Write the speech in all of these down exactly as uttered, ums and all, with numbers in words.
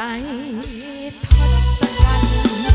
ทศกัณฐ์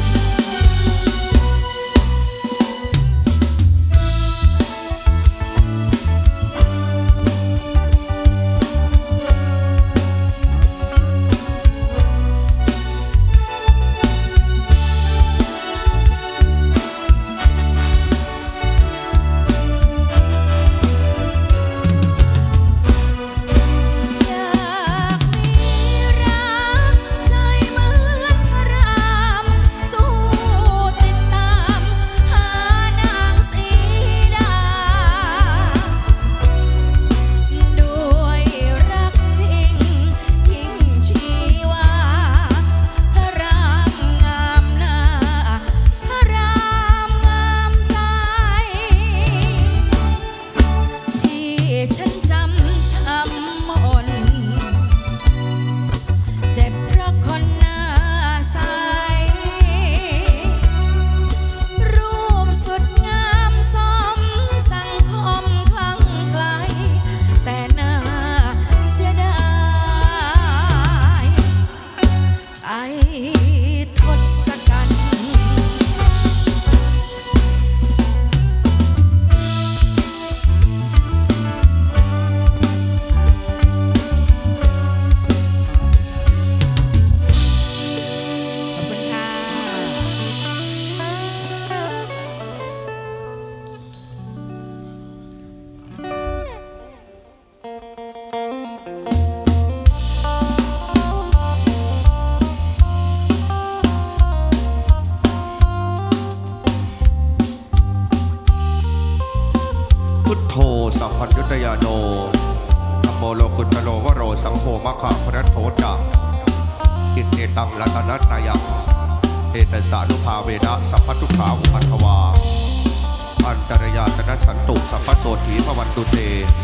สัพพัญญุตยาโนธัมโมโลกุตโลวโรสังโฆมะขะพระโถจักอิเตตังรัตนัตนายังเอตสานุภาเวนะสัพพทุขาอุปัฏฐวาอันตรยาตนะสันตุสัพพโสถีภวันตุเต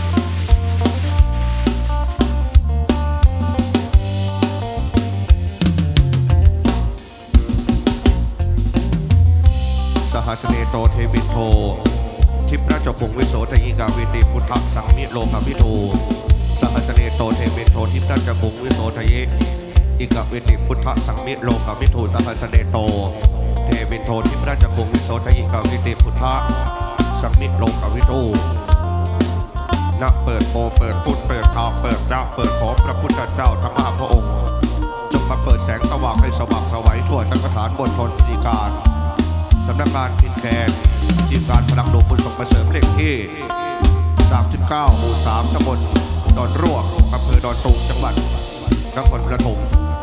สหัสเนโตเทวิโททิพระเจ้าคงวิโสทยิกาวิติพุทธสังมิโลกาวิโทสหัสเนโตเทวิโททิพระเจ้าคงวิโสทยิอิกาวิติพุทธสังมิโลกาวิโทสหัสเนโตเทวิโททิพระเจ้าคงวิโสทยิกาวิติพุทธสังมิโลกาวิโทณเปิดโปเปิดพุทธเปิดทางเปิดดาวเปิดของพระพุทธเจ้าทั้งห้าพระองค์จงมาเปิดแสงสว่างให้สว่างสวัยทั่วสังฆทานบนทนพิธีการสำนักงานพินแคนทีมงานพลังดวงบุญส่งมาเสริมเลขที่สามสิบเก้าหมู่สามตำบลดอนรวกอำเภอดอนตูมจังหวัดนครปฐม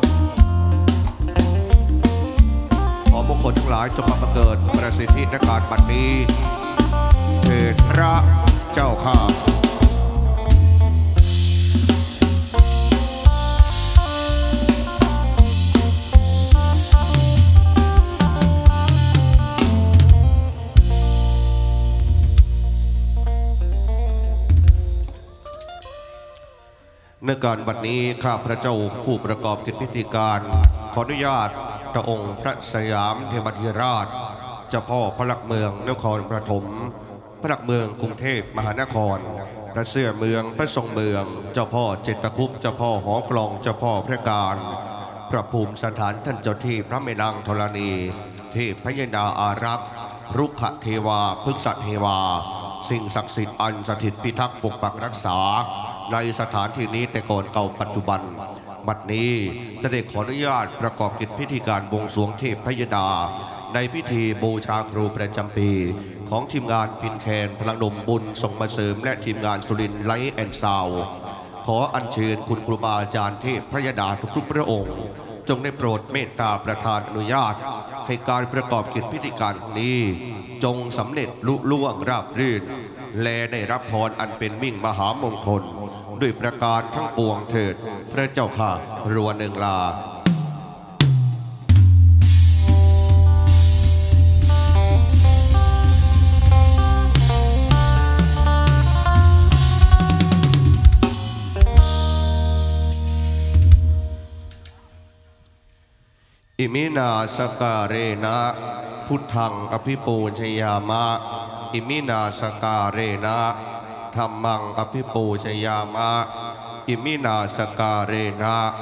ขอมงคลทั้งหลายจงมาบังเกิดประสิทธิในการบัดนี้เถิดพระเจ้าข้าในการวันนี้ข้าพระเจ้าผู้ประกอบกิจพิธีการขออนุญาตพระองค์พระสยามเทวทิราชเจ้าพ่อพระหลักเมืองนครปฐมพระหลักเมืองกรุงเทพมหานครพระเสื้อเมืองพระทรงเมืองเจ้าพ่อเจตคุปเจ้าพ่อหอกลองเจ้าพ่อพระการพระภูมิสถานท่านเจ้าที่พระแม่นางธรณีเทพพญานาอารักษ์รุกขเทวาพฤกษเทวาสิ่งศักดิ์สิทธิ์อันสถิตพิทักษ์ปกปักรักษาในสถานที่นี้แต่ก่อนเก่าปัจจุบันบัดนี้จะได้ขออนุญาตประกอบกิจพิธีการบวงสรวงเทพพญานาในพิธีบูชาครูประจำปีของทีมงานพินแคนพลังดมบุญส่งมาเสริมและทีมงานสุรินทร์ไลท์แอนด์ซาวด์ขออัญเชิญคุณครูบาอาจารย์เทพพญานาทุกๆพระองค์จงได้โปรดเมตตาประทานอนุญาตให้การประกอบกิจพิธีการนี้จงสำเร็จลุล่วงราบรื่นและได้รับพรอันเป็นมิ่งมหามงคลด้วยประการทั้งปวงเถิดพระเจ้าข้ารัวหนึ่งลาอิมินาสการเรนะพุทธังอภิปูชยามะอิมินาสการเรนะธัมมังอภิปูชยามะอิมินาสการเรนะ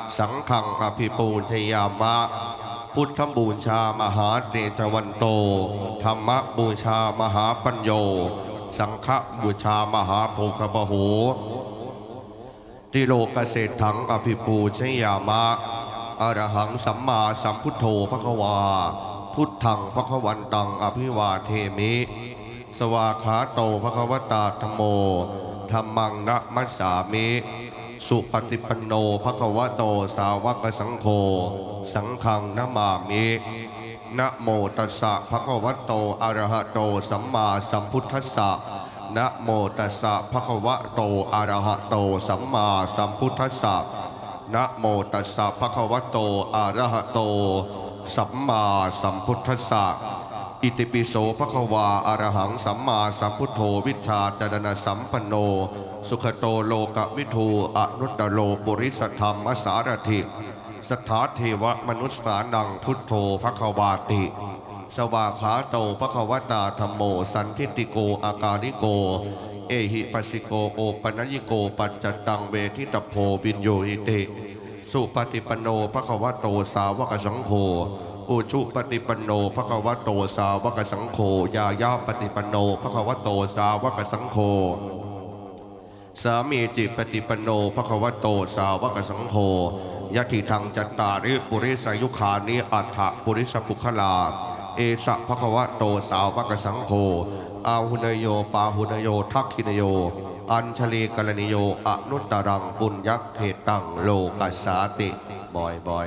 สังฆังอภิปูชยามะพุทธบูชามหาเตจวันโตธรรมบูชามหาปัญโยสังฆบูชามหาโภคบโหติโลกเศรษฐังอภิปูชยามะอรหังสัมมาสัมพุทโธภควาพุทธังภควันตังอภิวาเทมิสวาขาโตภควตาธัมโมธัมมังนะมัสสามิสุปฏิปันโนภควโตสาวกสังโฆสังฆังนะมามินะโมตัสสะภควโตอะระหะโตสัมมาสัมพุทธัสสะนะโมตัสสะภควโตอะระหะโตสัมมาสัมพุทธัสสะนะโมตัสสะภควโตอะระหะโตสัมมาสัมพุทธัสสะอิติปิโสภควาอะระหังสัมมาสัมพุทโธวิชชาจารณสัมปันโนสุขโตโลกวิทูอนุตตโลปุริสธรรมสารถิสถาเทวมนุษสานังพุทโธภควาติสวาขาโตภควตาธัมโมสันทิติโกอากาลิโกเอหิปัสสิโกโอปนัญิโกปัจจตังเวทิตโพวินโยหิติสุปฏิปันโนภควโตสาวกสังโฆอุชุปฏิปันโนภควโตสาวกสังโฆยายาปฏิปันโนภควโตสาวกสังโฆสามีจิปฏิปันโนภควโตสาวกสังโฆยะติทังจัตตาริปุริสยุคานิอัฏฐปุริสปุคลาเอสะภควโตสาวกสังโฆอาหุนโยปาหุนโยทักขินโยอัญชลีกรณิโยอนุตตรังปุญญเทตังโลกัสสาติบ่อยบ่อย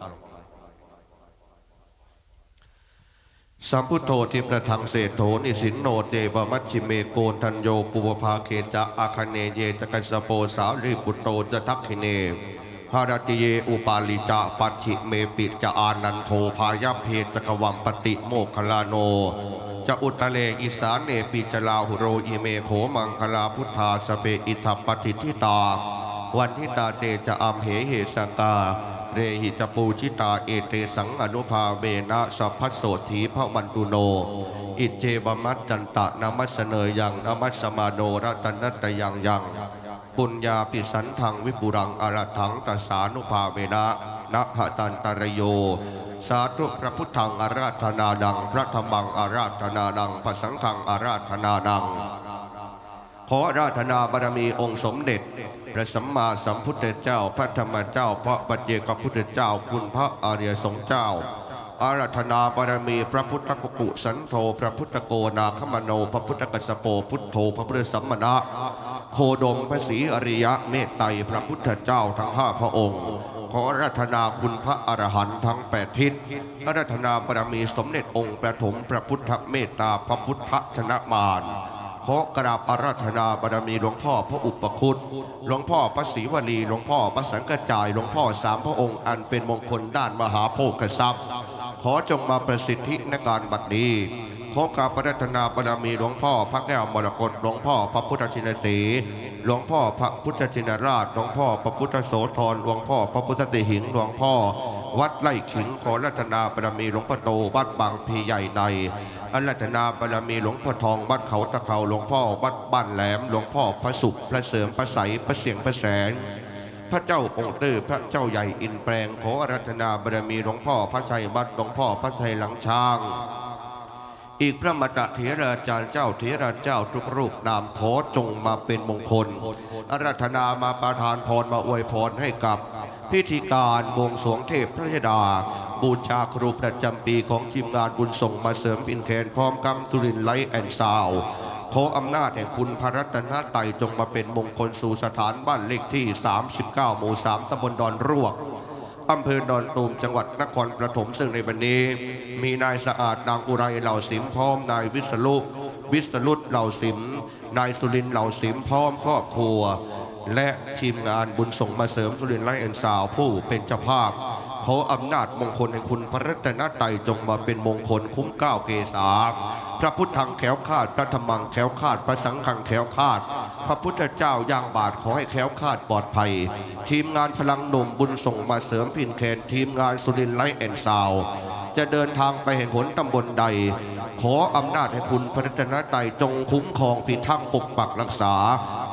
สัมพุทโธทิประทังเศโธนิสินโนเจวมัชชิเมโกนทันโยปุวภาเคจะอาคเนเยจกัสโปสารีปุตโตจะทักขิเนหารติเยอุปาลิจะปัจฉิเมปิจะอานันโทพายาเพจกวัมปติโมคลาโนจะอุตเลอิสานเนปิจลาหุโรอิเมโขมังคลาพุทธาสเปอิทัปปฏิทิตาวันทิตาเตจะอัมเหเหสกาเรหิจปูชิตาเอเตสังอนุภาเวนะสัพพโสถีพระวันตุโนอิเจบมัจจันตะนามัสเนยยังนามัสมาโนรัตนัตยังยังปุญญาปิสันทังวิปุรังอรถังตัสสานุภาเวนะนะหตันตรโยสาธุพระพุทธังอาราธนาดังพระธรรมังอาราธนาดังพระสังฆังอาราธนาดังขออาราธนาบารมีองค์สมเด็จพระสัมมาสัมพุทธเจ้าพระธรรมเจ้าพระปัจเจกพุทธเจ้าคุณพระอริยสงฆ์เจ้าอาราธนาบารมีพระพุทธกุกุสันโธพระพุทธโกนาคมโนพระพุทธกัสสโปพุทโธพระพุทธสัมมณะโคดมพระศรีอริยะเมตไตรพระพุทธเจ้าทั้งห้าพระองค์ขออาราธนาคุณพระอรหันต์ทั้งแปดทิศอาราธนาบารมีสมเด็จองค์ประถมพระพุทธเมตตาพระพุทธชนะมารขอกราบอาราธนาบารมีหลวงพ่อพระอุปคุตหลวงพ่อพระศรีวลีหลวงพ่อพระสังฆจายหลวงพ่อสามพระองค์อันเป็นมงคลด้านมหาโภคทรัพย์ขอจงมาประสิทธิในการบัดนี้ขอกราบอาราธนาบารมีหลวงพ่อพระแก้วมรกตหลวงพ่อพระพุทธชินสีหลวงพ่อพระพุทธชินราชหลวงพ่อพระพุทธโสธรหลวงพ่อพระพุทธติหิงหลวงพ่อวัดไร่ขิงขออาราธนาบารมีหลวงพ่อโตวัดบางพีใหญ่ในอาราธนาบารมีหลวงพ่อทองวัดเขาตะเขาหลวงพ่อวัดบ้านแหลมหลวงพ่อพระสุขพระเสริมพระใสพระเสียงพระแสนพระเจ้าองค์เตอร์พระเจ้าใหญ่อินแปลงขออาราธนาบารมีหลวงพ่อพระชัยวัดหลวงพ่อพระชัยหลังช้างอีกพระมตะเถราจารย์เจ้าเถราเจ้าทุกรูปนามขอจงมาเป็นมงคลอาราธนามาประทานพรมาอวยพรให้กับพิธีการบวงสรวงเทพพระธิดาบูชาครูประจำปีของทีมงานบุญส่งมาเสริมปินแคนพร้อมกำสุรินไลท์แอนด์ซาวด์ขออำนาจแห่งคุณพระรัตนตรัยจงมาเป็นมงคลสู่สถานบ้านเลขที่สามสิบเก้าหมู่สามตำบลดอนรวกอำเภอดอนตูมจังหวัดนครปฐมซึ่งในวันนี้มีนายสะอาดนางอุไรเหล่าสิมพร้อมนายวิศรุวิศรุตเหล่าสิมนายสุรินทร์เหล่าสิมพร้อมครอบครัวและทีมงานบุญส่งมาเสริมสุรินทร์ไลท์แอนด์ซาวด์ผู้เป็นเจ้าภาพขออำนาจมงคลแห่งคุณพระรัตนตรัยจงมาเป็นมงคลคุ้มเกล้าเกษาพระพุทธังแขวคาดพระธรรมังแขวคาดพระสังฆังแขวคาดพระพุทธเจ้าย่างบาทขอให้แขวคาดปลอดภัยทีมงานพลังหนุ่มบุญส่งมาเสริมพินแคนทีมงานสุรินทร์ไลท์แอนด์ซาวด์จะเดินทางไปแห่งหนตำบลใดขออำนาจให้คุณพระรัตนตรัยจงคุ้มครองพิทักษ์ปกปักรักษา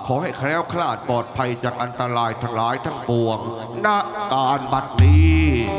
ขอให้แคล้วคลาดปลอดภัยจากอันตรายทั้งหลายทั้งปวงณการบัดนี้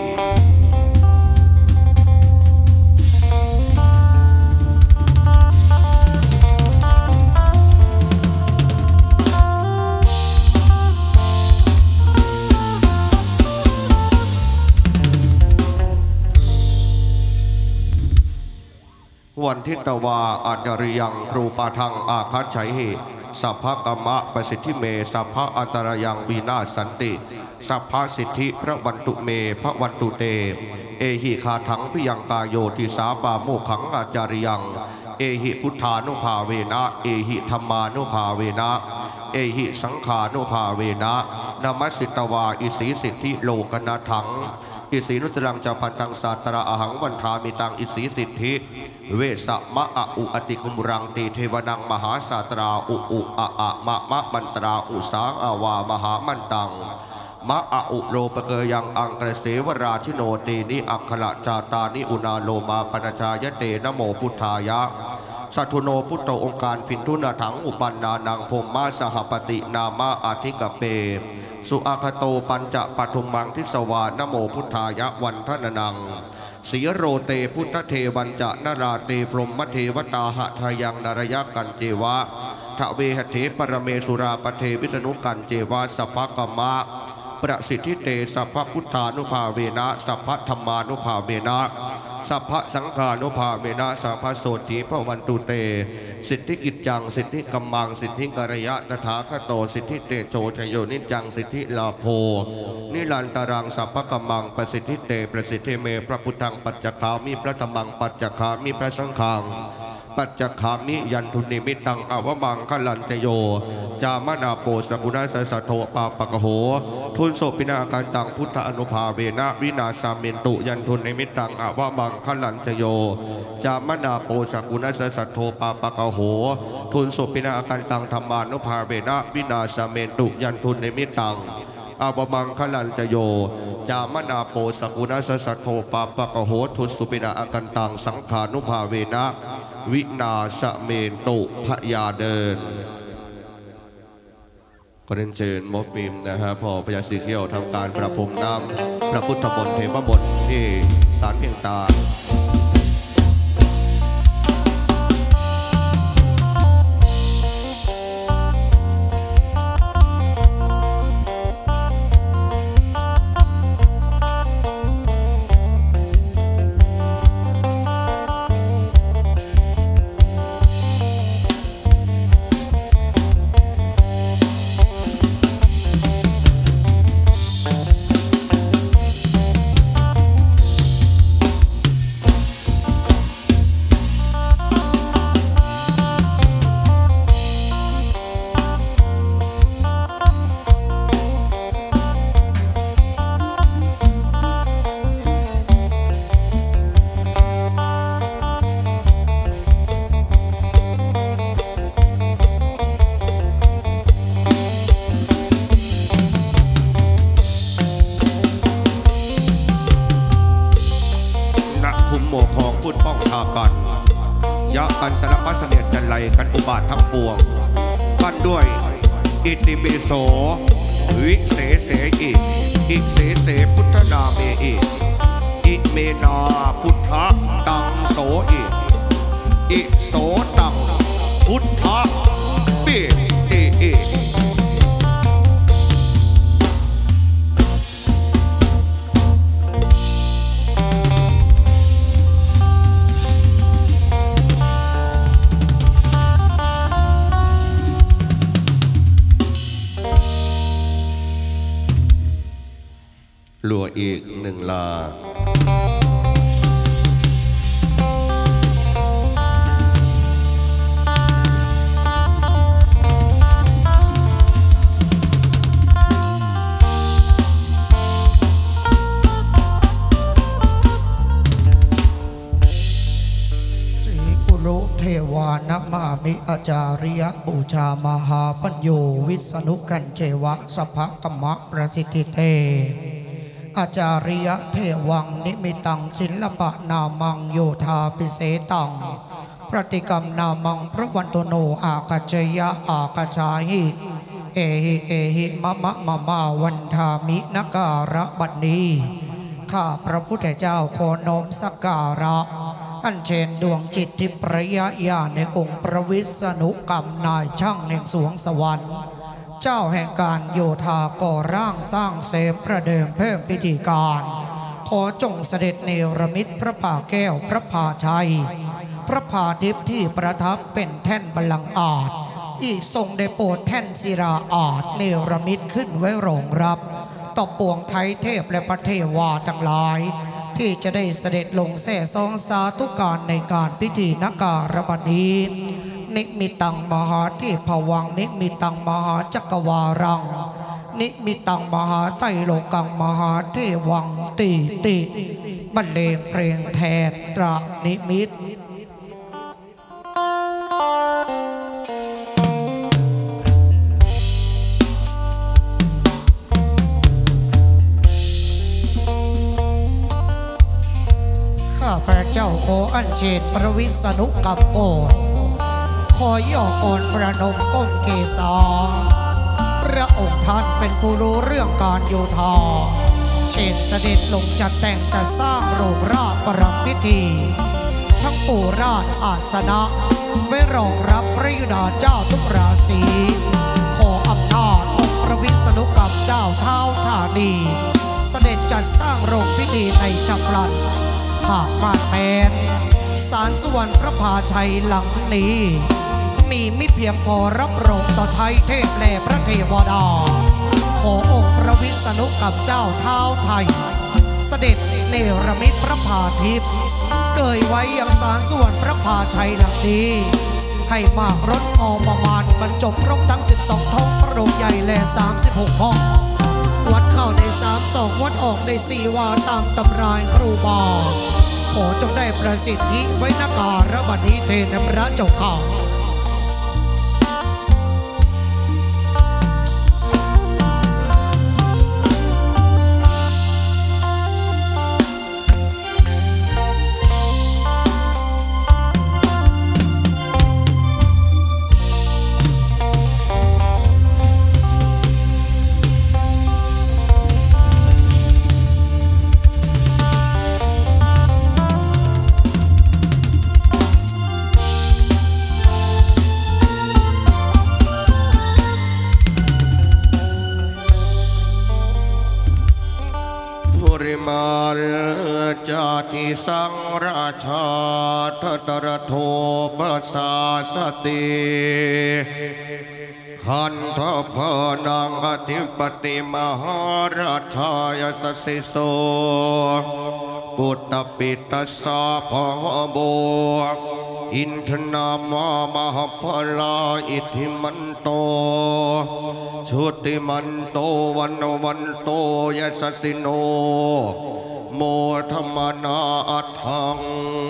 วันทิตวาอาจาริยังครูปาทังอาคัจฉัยหิสัพพกรรมะประสิทธิเมสัพพะอันตรยังวีนาสันติสัพพะสิทธิพระวันตุเมพระวันตุเตเอหิคาถังพิยังกายโยติสาปาโมขังอาจาริยังเอหิพุทธานุภาเวนะเอหิธรรมานุภาเวนะเอหิสังขานุภาเวนะนามัสสิตวาอิสีสิทธิโลกนาถังอิสีนุตรังจะพันตังสัตตระอหังวันทามิตังอิสีสิทธิเวสมะอะอุอติคุมรังตีเทวนังมหาสาตราอุอุอะอะมะมะมันตราอุสาอาวามหามันตังมะอะอุโรปเกยังอังกฤษเสวราชิโนตีนิอัคขละจาตานิอุนาโลมาปนชายเตนะโมพุทธายะสัทุโนพุทโธองค์การฟินทุนาถังอุปันนานังพมมาสหปตินามาอาทิกเปสุอาคโตปัญจปทุมมังทิสวานโมพุทธายะวันทนนังสีโรเตพุทธเทวันจะนาราเตพรหมเทวตาหะทายังนารยกันเจวะทะเวหเถปรเมสุราปเทวิษณุกันเจวะสัพพกมะประสิทธิเตสัพพพุทธานุภาเวนะสัพพธรรมานุภาเวนะสัพพสังฆานุภาเวนะสัพพโสติพวันตุเตสิทธิกิจจังสิทธิกัมมังสิทธิกรยะตถาคโตสิทธิเตโชชโยนิจังสิทธิลาโภนิรันตรังสัพพกัมมังประสิทธิเตประสิทธิเมพระพุทธังปัจจคามิพระธรรมังปัจจคามิพระสังฆังปัจจคามิยันทุนิมิตังอวมังขลันเตโยจามนาโปสกุณาสัสโทปาปะกะโหทุนโสปินาการตังพุทธอนุภาเวนะวินาสามินตุยันทุนิมิตังอวมังขลันเตโยจามนาโปสกุณาสัสโทปาปะกะโหทุนโสปินาการตังธรรมานุภาเวนะวินาสามินตุยันทุนิมิตังอวมังขลันเตโยจามนาโปสกุณาสัสโทปาปะกะโหทุนโสปินาการตังสังขานุภาเวนะวินาสเมนตุพยาเดินก็เรียนเชิญมอฟิมนะฮะพอพญาสีเขียวทำการประพรมน้ำพระพุทธมนต์เทวมนต์ที่ศาลเพียงตาโสวิเสเสอิอิเสเสพุทธนาเมอิอิเมนาพุทธะตังโสอิอิโสตังพุทธะปิติอิหลัวอีกหนึ่งลาเทวานะมามิอาจาริยบูชามหาปัญโยวิษณุกันเจวะสัพพกมะประสิทธิเตอาจาริยเทวังนิมิตังศิลปะนามังโยธาปิเสตังปฏิกรรมนามังพระวันโตโนอากาจยะอากาจาหิเอหิเอหิมะมะมะมาวันทามินการะบัดนี้ข้าพระพุทธเจ้าขอน้อมสักการะอัญเชิญดวงจิตที่ประยะญาณในองค์พระวิษณุกรรมนายช่างแห่งสวงสวรรค์เจ้าแห่งการโยธาก่อร่างสร้างเสมประเดิมเพิ่มพิธีการขอจงเสด็จเนรมิตพระผ่าแก้วพระผ่าชัยพระผ่าทิพย์ที่ประทับเป็นแท่นบัลลังก์อาจอีกทรงได้โปรดแท่นศิราอาจเนรมิตขึ้นไว้รองรับต่อปวงไทยเทพและพระเทวาทั้งหลายที่จะได้เสด็จลงแส่ซองสาธุการในการพิธีนการบัดนี้นิมิตังมหาเทพวังนิมิตังมหาจักรวารังนิมิตังมหาไตรโลกังมหาเทวังติติบรรเลงเพลงแทนตระนิมิตข้าพระเจ้าขออัญเชิญพระวิษณุกรรมโกฏขอย่อก่อนประนมก้มเกศาพระองค์ท่านเป็นผู้รู้เรื่องการโยธาเชิญเสด็จลงจัดแต่งจัดสร้างโรงราชประรำพิธีทั้งปู่ราชอาสนะไว้รองรับพระยุดาเจ้าทุกราศีขออำนาจองค์พระวิษณุกรรมเจ้าเท้าธานีเสด็จจัดสร้างโรงพิธีในฉับพลันหากมาดแมนศาลสุวรรณพระพาชัยหลังนี้มีไม่เพียงพอรับรองต่อไทยเทพและพระเทวดาขอองค์พระวิษณุกับเจ้าเท้าไทยเสด็จเนรมิตพระพาทิพย์เกยไว้ยังศาลสุวรรณพระพาชัยหลังนี้ให้มากรถพอประมาณบรรจบครบทั้งสิบสองท้องพระโรงใหญ่และสามสิบหกห้องวัดเข้าในสามสองวัดออกในสี่วาตามตำรายครูบาขอจงได้ประสิทธิไว้นการะบัดนี้เทนพระเจ้าข่าจาติสังราชาทตรโทปัสสาสติขันธพนังอธิปติมหาราชายสสิโสปุตตปิตัสสะภะโบอินทนามามหาพลาอิทธิมันโตชุติมันโตวันวันโตยสสิโนโมธรรมนาอัตถัง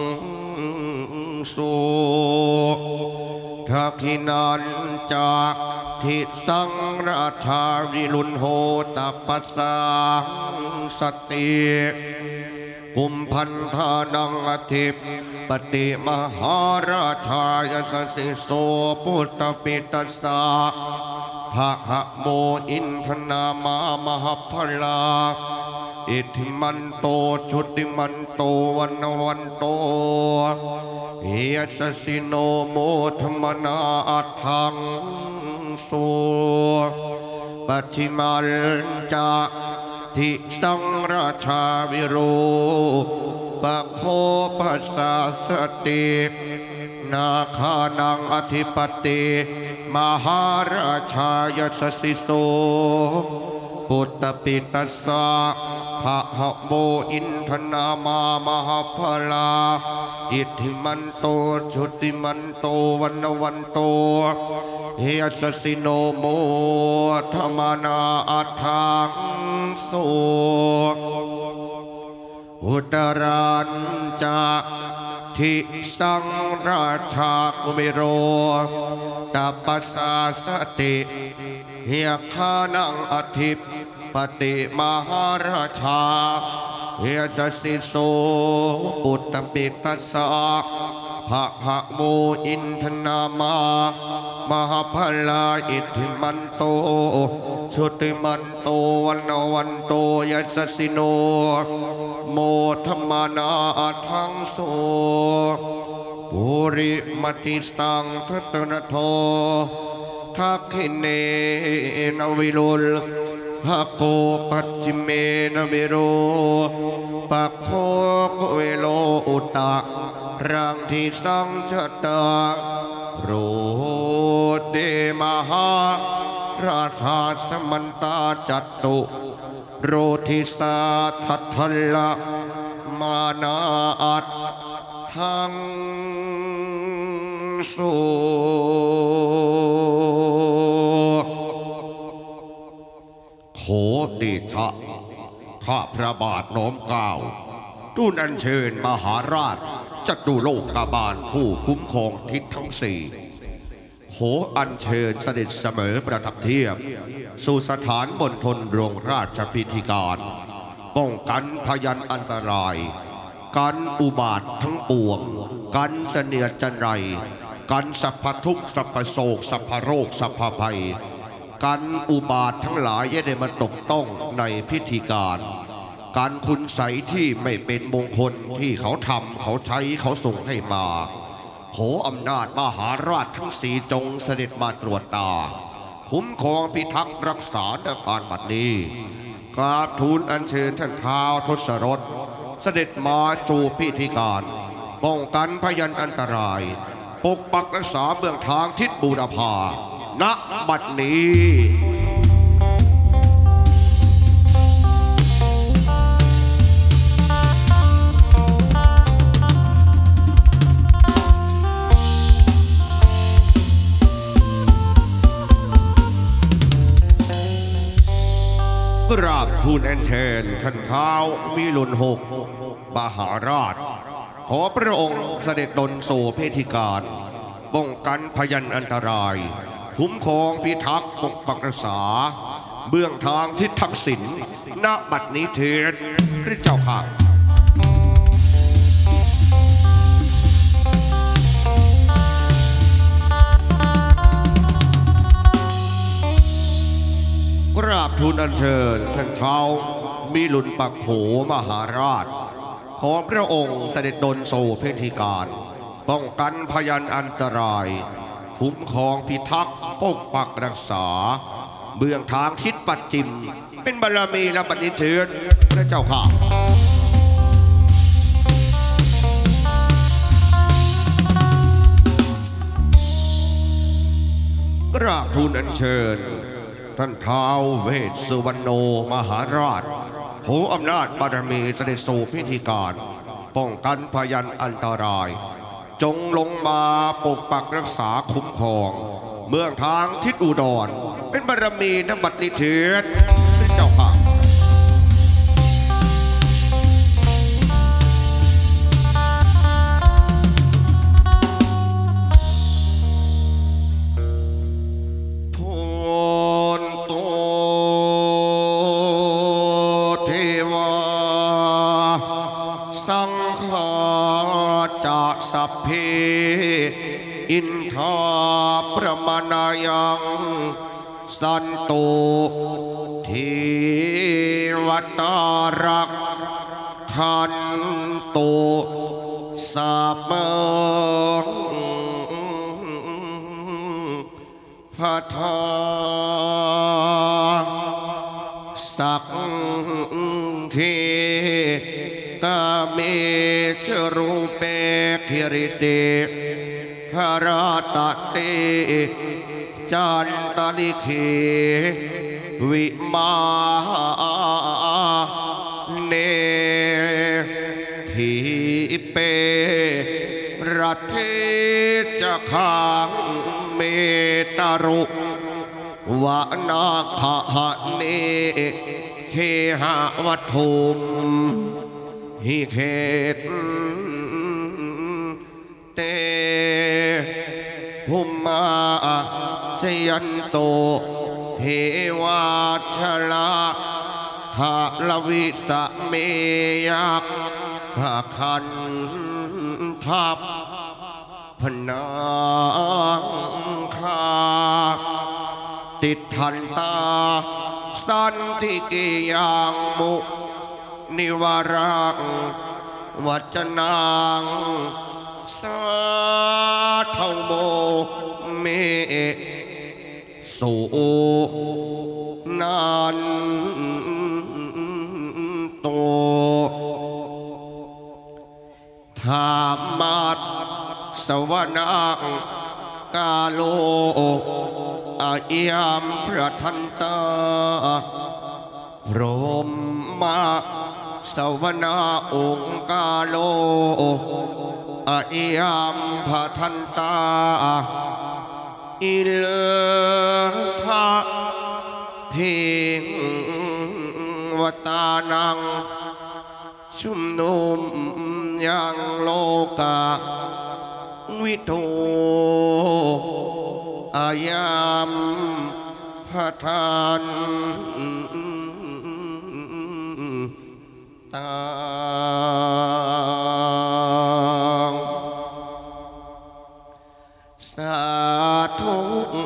สุทักขินันจากทิสังราชาวิรุณโหตปัสสาสติกุมพันธานังอธิปติมหาราชายสสิโสปุตตปิตัสสะภะหะโมอินทนามามหาพลาอิทธิมันโตชุติมันโตวันวันโตเฮียสสิโนโมธรรมนาอัตถังสุปัจฉิมัลจาทิสังราชาวิโรปะโพปัสสาสตินาคานังอธิปติมหาราชายสสิโสปุตตปิตัสสะภะหะโมอินทนามามหาพลาอิทธิมันโตชุติมันโตวันวันโตเฮสสิโนโมธรรมนาอัตถังสุอุตรัญจะทิสังราชากุเมโรตัปปัสสาสติเฮียขานังอธิปติมหาราชาเฮสสิโสปุตตปิตัสสะภภะหะโมอินทนามามหาพลาอิทธิมันโตชุติมันโตวันนวันโตยัสสิโนโมธรรมานาทังโสปุริมติสังทัตนะโททักขิเนนวิรุลหะโกปัจจิเมนวิโรปักโคเวโลอุตะรังทิสังชตาโรเดมหาราชาสมันตาจัตตุโรทิสาทัตถละมานาอัตทังสุโขติชะข้าพระบาทน้อมเกล้าทูลอัญเชิญมหาราชจัตุโลกบาลผู้คุ้มครองทิศทั้งสี่ขออัญเชิญเสด็จเสมอประทับเทียบสู่สถานบนทนโรงราชพิธีการป้องกันพยันอันตรายกันอุบาททั้งปวงกันเสนียดจันไรกันสัพพทุกข์สัพพโศกสัพพโรคสัพพภัยกันอุบาททั้งหลายอย่าได้มาตกต้องในพิธีการการคุณใสที่ไม่เป็นมงคลที่เขาทำเขาใช้เขาส่งให้มาขออำนาจมหาราชทั้งสี่จงเสด็จมาตรวจตาคุ้มครองพิทักษ์รักษาในการบัดนี้กราบทูลอัญเชิญท่านท้าวทศรถเสด็จมาสู่พิธีการป้องกันพยันอันตรายปกปักรักษาเบื้องทางทิศบูรพาณบัดนี้กราบทูลอัญเชิญท่านท้าววิรุฬหกมหาราชขอพระองค์เสด็จดลสู่พิธีการป้องกันพยันอันตรายคุ้มครองพิทักษ์ปกปักรักษาเบื้องทางทิศทักษิณณบัดนี้เถิดพระเจ้าค่ะกราบทูลอัญเชิญท่านท้าวมิลุนปักโขมหาราชขอพระองค์เสด็จดลสู่พิธีการป้องกันพยันอันตรายคุ้มครองพิทักษ์ปกปักรักษาเบื้องทางทิศปัจจิมเป็นบารมีและปณิเถิดพระเจ้าค่ะกราบทูลอัญเชิญท่านท้าวเวสสุวรรณโนมหาราชขออำนาจบารมีเสด็จสู่พิธีการป้องกันพยันอันตรายจงลงมาปกปักรักษาคุ้มครองเมืองทางทิศอุดรเป็นบารมีนบัดนี้เถิดพระเจ้าค่ะสัพเพอินทาประมาณายังสันโตเทวตารักขันโตสัพเพพัทธาสักเขกาเมจรูเปคิริเตคาราตเตจันตลิเขวิมาเนทิเปรัตเทจะขังเมตรุวานาคหะเนเคหะวัตถุมฮิเขตเตภุมมาจยันโตเทวาชลาทาลวิสะเมยักขคันทัพนางคาติดทันตาสันทิกิยังมุนิวารังวัจนังสาธโมเมสุนันโตธรรมัสสวนังกาโลอายัมพระทันตาพรหมสวนาองค์กาโลอายัมพระทันตาอิเลทะเทวตานังชุมนุมยังโลกาวิโตอายัมพระทันตาสาธุ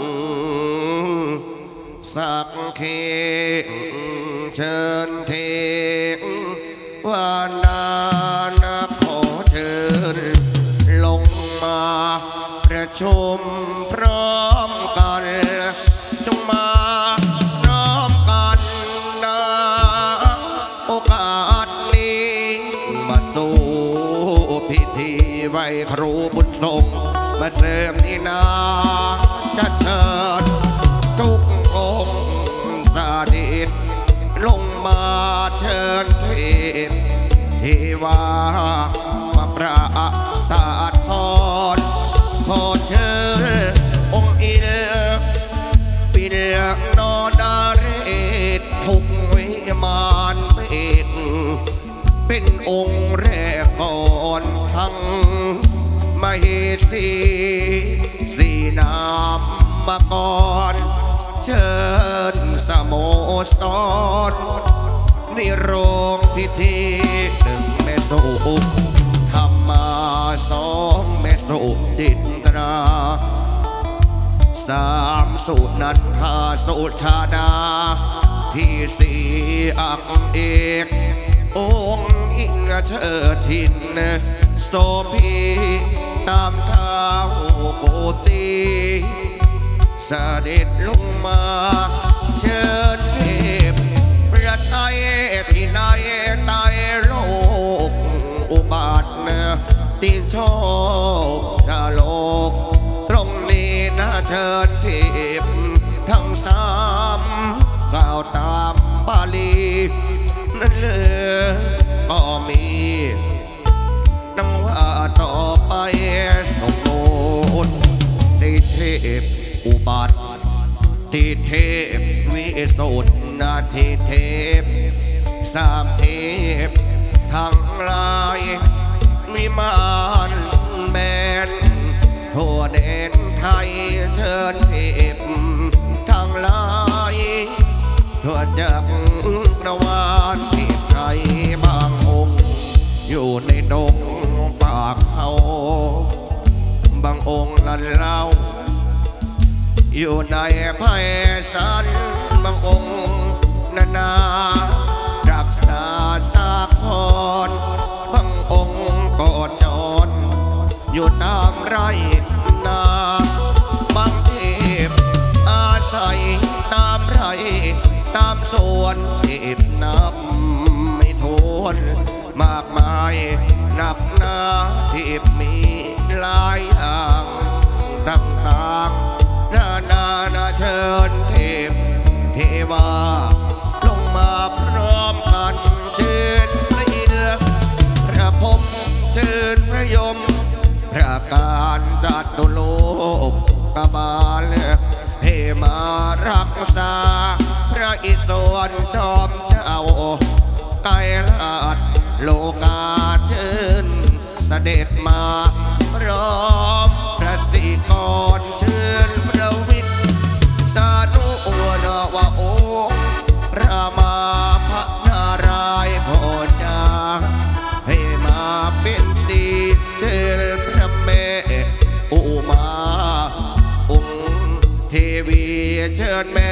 สักเคเชิญเทวานานาขอเชิญลงมาประชุมพร้อมกันจงมาน้อมกันนะโอกาสนี้มาสู่พิธีไหว้ครูบุญทรงมาเติมที่นาจะเชิญทุกองค์สาดิตลงมาเชิญเทพเทวามาประสาทพรขอเชิญองค์อินปิลนอนาเรศทุกวิมานเมฆเป็นองค์แรกก่อนทั้งมเหสีสีนามมาก่อนเชิญสโมสรในโรงพิธีหนึ่งแม่สุธรรมาสองแม่สุจินตราสามสุนันทาสุชาดาที่สี่อักเอกองค์อิงเชิดทินโสพีตามเท้าโกตีเสด็จลงมาเชิญเทพประไทยที่ในใต้โลกอุบัติติโชคชาโลกตรงนี้นะเชิญเทพทั้งสามกล่าวตามบาลีนั่นเลยก็มีนังว่าต่อไปสมบูรณ์ติเทพอุบัติติเทพวิสุทธินาทิเทพสามเทพทั้งหลายวิมานแมนทั่วแดนไทยเชิญเทพทั้งหลายทั่วจักรวาลที่ไทยบางองค์อยู่ในดงปากเขาบางองค์นั้นเล่าอยู่ในไพศาลบางองค์นานารักษาสาครบางองค์ก็จรอยู่ตามไร่นาบางเทพอาศัยตามไร่ตามสวนเทพนับไม่ถ้วนมากมายนับนาเทพมีหลายอย่างต่างๆนานานาเชิญเทพเทวาลงมาพร้อมกันเชิญพระอินทร์พระพรหมเชิญพระยมพระการจัตุโลกบาลให้มารักษาพระอิศวรจอมเจ้าไกลราชโลกาเชิญเสด็จมาพร้อมพระสิกรเชิญพระวิทย์สานุนวะโอรามาพระนารายณ์โพญาให้มาเป็นดีเชิญพระแม่อุ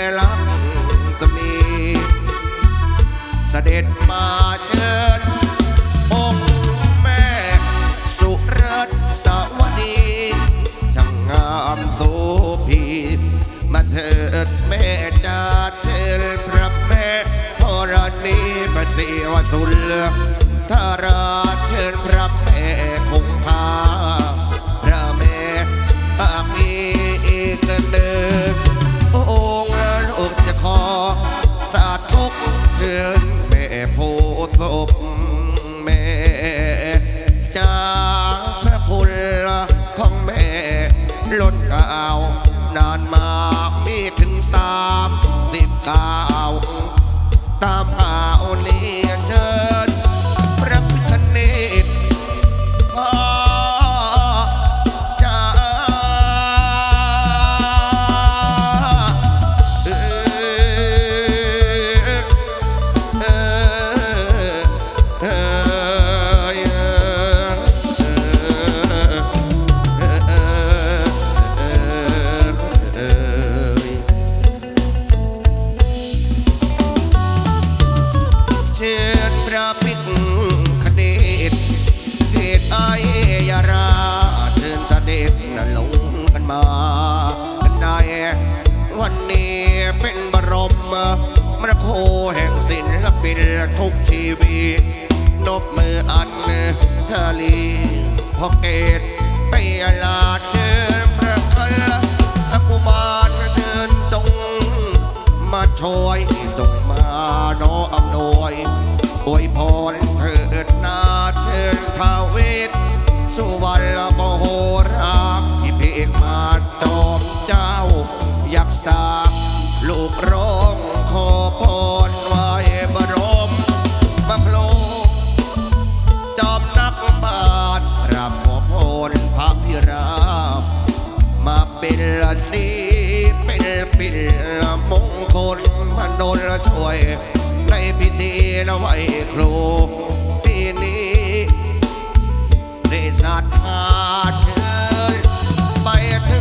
ลักก็มีเสด็จมาเชิญองค์แม่สุรัตน์สวดีช่างงามโสภีมาเถิดแม่จ้าเชิญพระแม่ธรณีประสิวสุลธาราเชิญพระแม่คงคาพระแม่อาคีอีกเดินองค์ลูกจะขอสาธุเชิญแม่โพศพแม่จากพระพุทธของแม่ล้นกล่าวนานมามีถึงสามสิบเก้าตามข่าวนี้เชิญพระพิฆเนศพ่อจ้าเออเออเอวันนี้เป็นบรมมรโคแห่งศิลปินทุกชีวิตนบมืออันทาลีพอเกตไปลาเชิญพระคละกุมารเชิญจงมาช่วยจงมาโนอำนวยอวยพรเถิดนาเชิญท้าวเวสสุวรรณมโหราที่เพกมาจอมเจ้ายักษ์สาลูกร้องขอพรไว้บรมมาโผล่จอมนักบาทรับขอพรพระพิราบมาเป็นดีเป็นปิลมงคลมาโดนช่วยในพิธีละไหวครูที่นี้ได้ศรัทธาเชิญไปถึง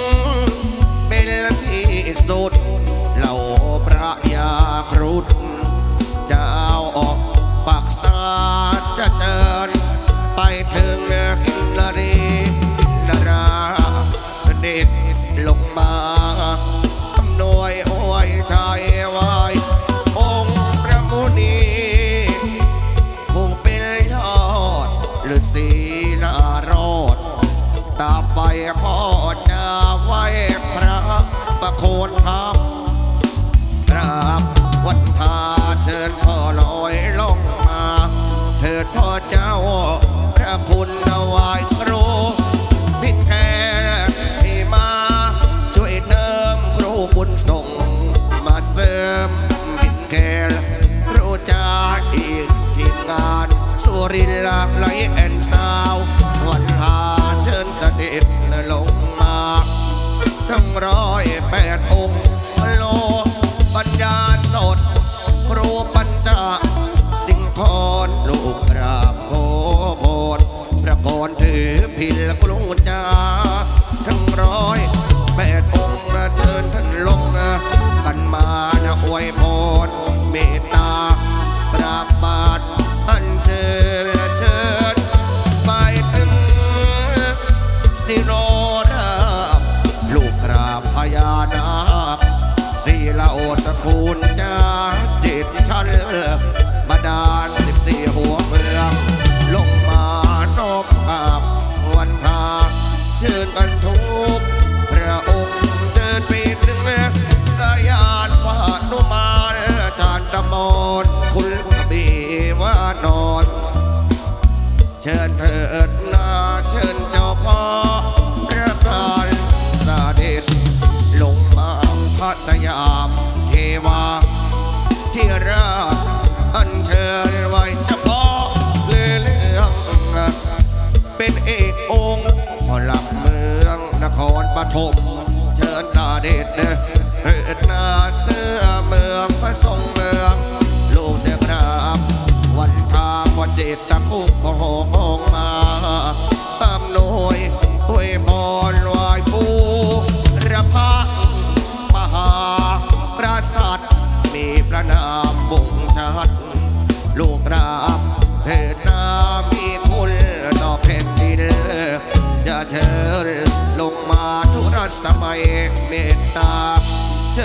สุดเหล่าพระยาครุฑจะเอาออกปักษาจะเชิญไปถึงกินนารีนาราเสด็จลงมาอำนวยอวยชัยไว้องค์พระมุนีผู้เป็นยอดฤาษีนารอดตาไปพ่อจะไว้พระประโคนทับกราบวัดทาเชิญพ่อลอยลงมาเถิดพ่อเจ้าพระคุณเอาไว้ครูพินแค่ที่มาช่วยเติมครูบุญส่งมาเติมพินแค่ครูจ้าอีกทีมงานสุรินทร์หลากไหลแอนสาววันทาเชิญเสด็จลงมาทั้งร้อยแปดองค์โลปัญญาโนดครูปัญจสิงคอนลูกกราบโคโพนพระกรถือพิลครูจ้าทั้งร้อยแปดองค์เชิญท่านลงกันมานะอวยพรเมตตาปราบบาทอันเชิญเชิญไปถึงสิโรลูกกราบพญานาคสีละโอตระกูลจ้าจิตชันบาดาลสิบสี่หัวเมืองลงมานอบกราบวันทาเชิญกันทุกพระองค์เชิญไปถึงสายานฟานุมานจานตมนคุณกบีวานอนเชิญเถิดนาเชิญเจ้าพ่อพระการเด็ดลงมาพระสยามเทวาที่ราชอันเชิญไว้เฉพาะเรื่องเป็นเอกองค์หลักเมืองนครปฐมเชิญตาเด็ดเถิดนาเสื้อเมืองพระทรงเมืองลูกเด็กราบวันทาวันเจ็ดตะคุกโหงมาอำนวยอวยพรไหว้ปู่ระพะมหา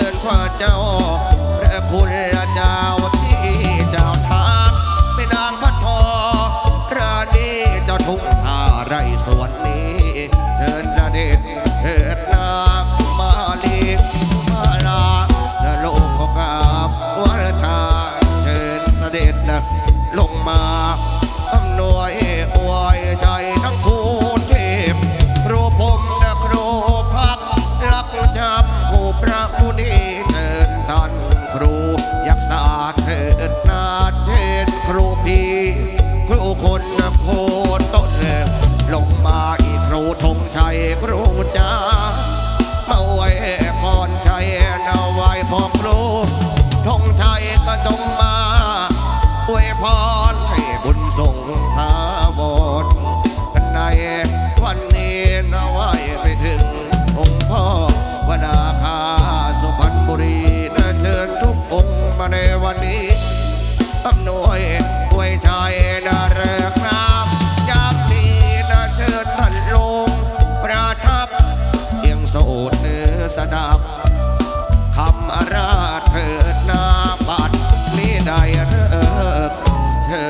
ญพระเจ้าพระคุณเจ้าที่เจ้าทางไม่นางพัดทอราณีเจ้าทุ่งท่าไรสวนนี้เชิญนาเดชเถิดนามาลีมาลาและโลกของกาบวัฒนาเชิญเสด็จนะลงมาอำนวยอวยใจทั้งคู่เทพครูผมนะครูพักรักจำครูพระมุนีเชิญท่านครูยักษาเถิดนาเชิญครูพีครูคนนะโคต้นลงมาอีกครูธงชัยครูจ้ามาไว้พรชัยนาไว้พอครูธงชัยก็จงมาอวยพรให้บุญส่งทาวรในวันนี้นาไว้ไปถึงองค์พ่อวนาคาสุพรรณบุรีนะเชิญทุกองค์มาในวันนี้อำนวยอวยชัยนาเริกน้ำจากนี้นะเชิญท่านลงประทับเอียงโสดเนื้อสดับคำอาราเถิดนาบัดนี้ได้เลิกเชิ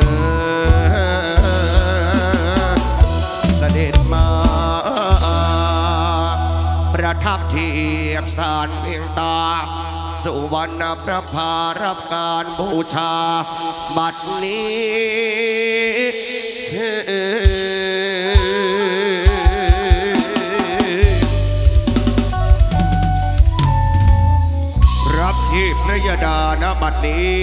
ญเสด็จมาประทับที่สารเพียงตาสุวรรณพระพารับการบูชาบัดนี้รับที่พระยาดาณบัดนี้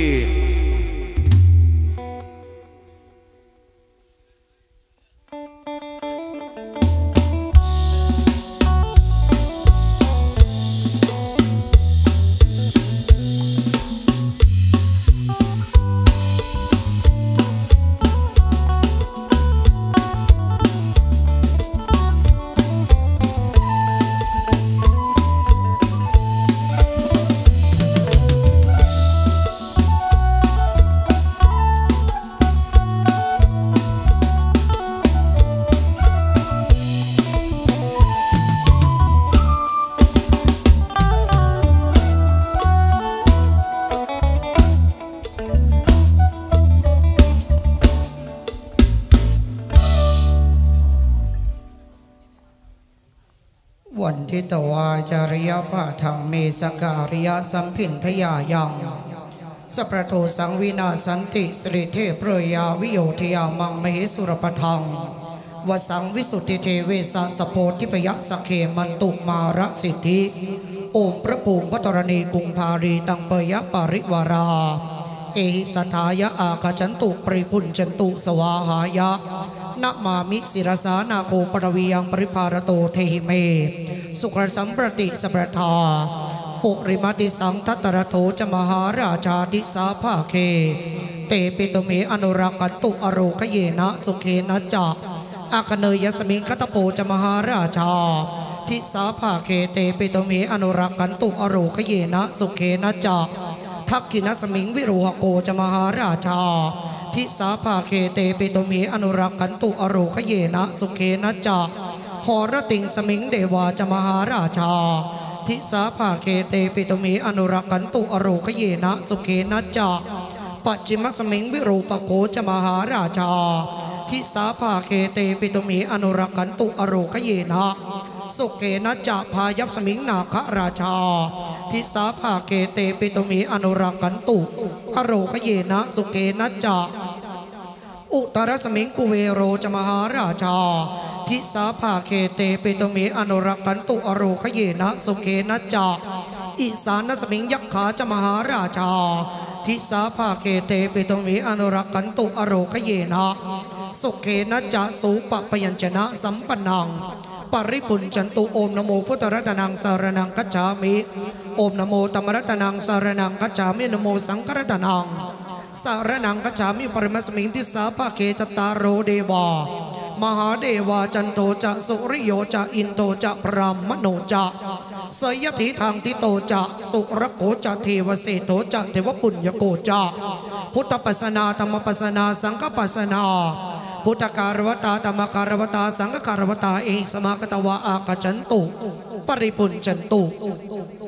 วันทิตวาจาริยภาธังเมสการิยสัมพินทยายังสัพพโทสังวินาสันติสิริเทพเปรยาวิโยทยามังมเหสุรปทังวสังวิสุทธิเทเวสะสโพธิปยะสะเขมันตุมาระสิทธิโอมพระภูมิพระธรณีกุงภารีตังเปยะปาริวาราเอหิสัทธายะอากาจันตุปริพุนจันตุสวาหายะนะมามิศิรสานาโคปรวียังปริภารโตเทหิเมสุขสัมปติสัพพทาปุริมาติสังทัตตระโถจมหาราชาติสาภาเคเตปิตุเมอนุรักกันตุอโรคเยนะสุเขนะจักอาคเนยสมิงคตโปจมหาราชาทิสาภาเคเตปิตุเมอนุรักกันตุอโรคเยนะสุเขนะจักทักขินสมิงวิโรหโกจมหาราชาทิสาภาเคเตปิตุเมอนุรักกันตุอโรคเยนะสุเขนะจักหอรติงสมิงเดวาจมหาราชาทิสาภาเคเตปิตุเมอนุรักกันตุอโรคเยนะสุเขนะจักปัจจิมสมิงวิโรปโกจมหาราชาทิสาภาเคเตปิตุเมอนุรักกันตุอโรคเยนะสุเขนะจักพายัพสมิงนาคราชาทิสาภาเคเตปิตุเมอนุรักกันตุอโรคเยนะสุเขนะจักอุตรสมิงกุเวโรจมหาราชาทิสาภาเคเตปิตุเมอนุรักกันตุอโรคเยนะสุเขนะจักอิสานสมิงยักขาจมหาราชาทิสาภาเคเตปิตุเมอนุรักกันตุอโรคเยนะสุเขนะจักสูปปยัญชนะสัมปันนังปริปุญจันตุโอมนโมพุทธรัตนังสารนังกัจฉามิโอมนโมธรรมรัตนังสารนังกัจฉามินโมสังฆรัตนังสารนังกัจฉามิปริมัสมิงทิสาภาเคจตารโรเดวามหาเดวาจันโตจะสุริโยจะอินโตจะพรามโนจะสยถิทางทิโตจะสุรโกจะเทวเสโตจะเทวปุญญโกจะพุทธปัสนาธรรมปัสนาสังฆปัสนาพุทธการวตาธรรมการวตาสังฆการวตาเอสมากตวะอากจันตุปริปุญจันตุ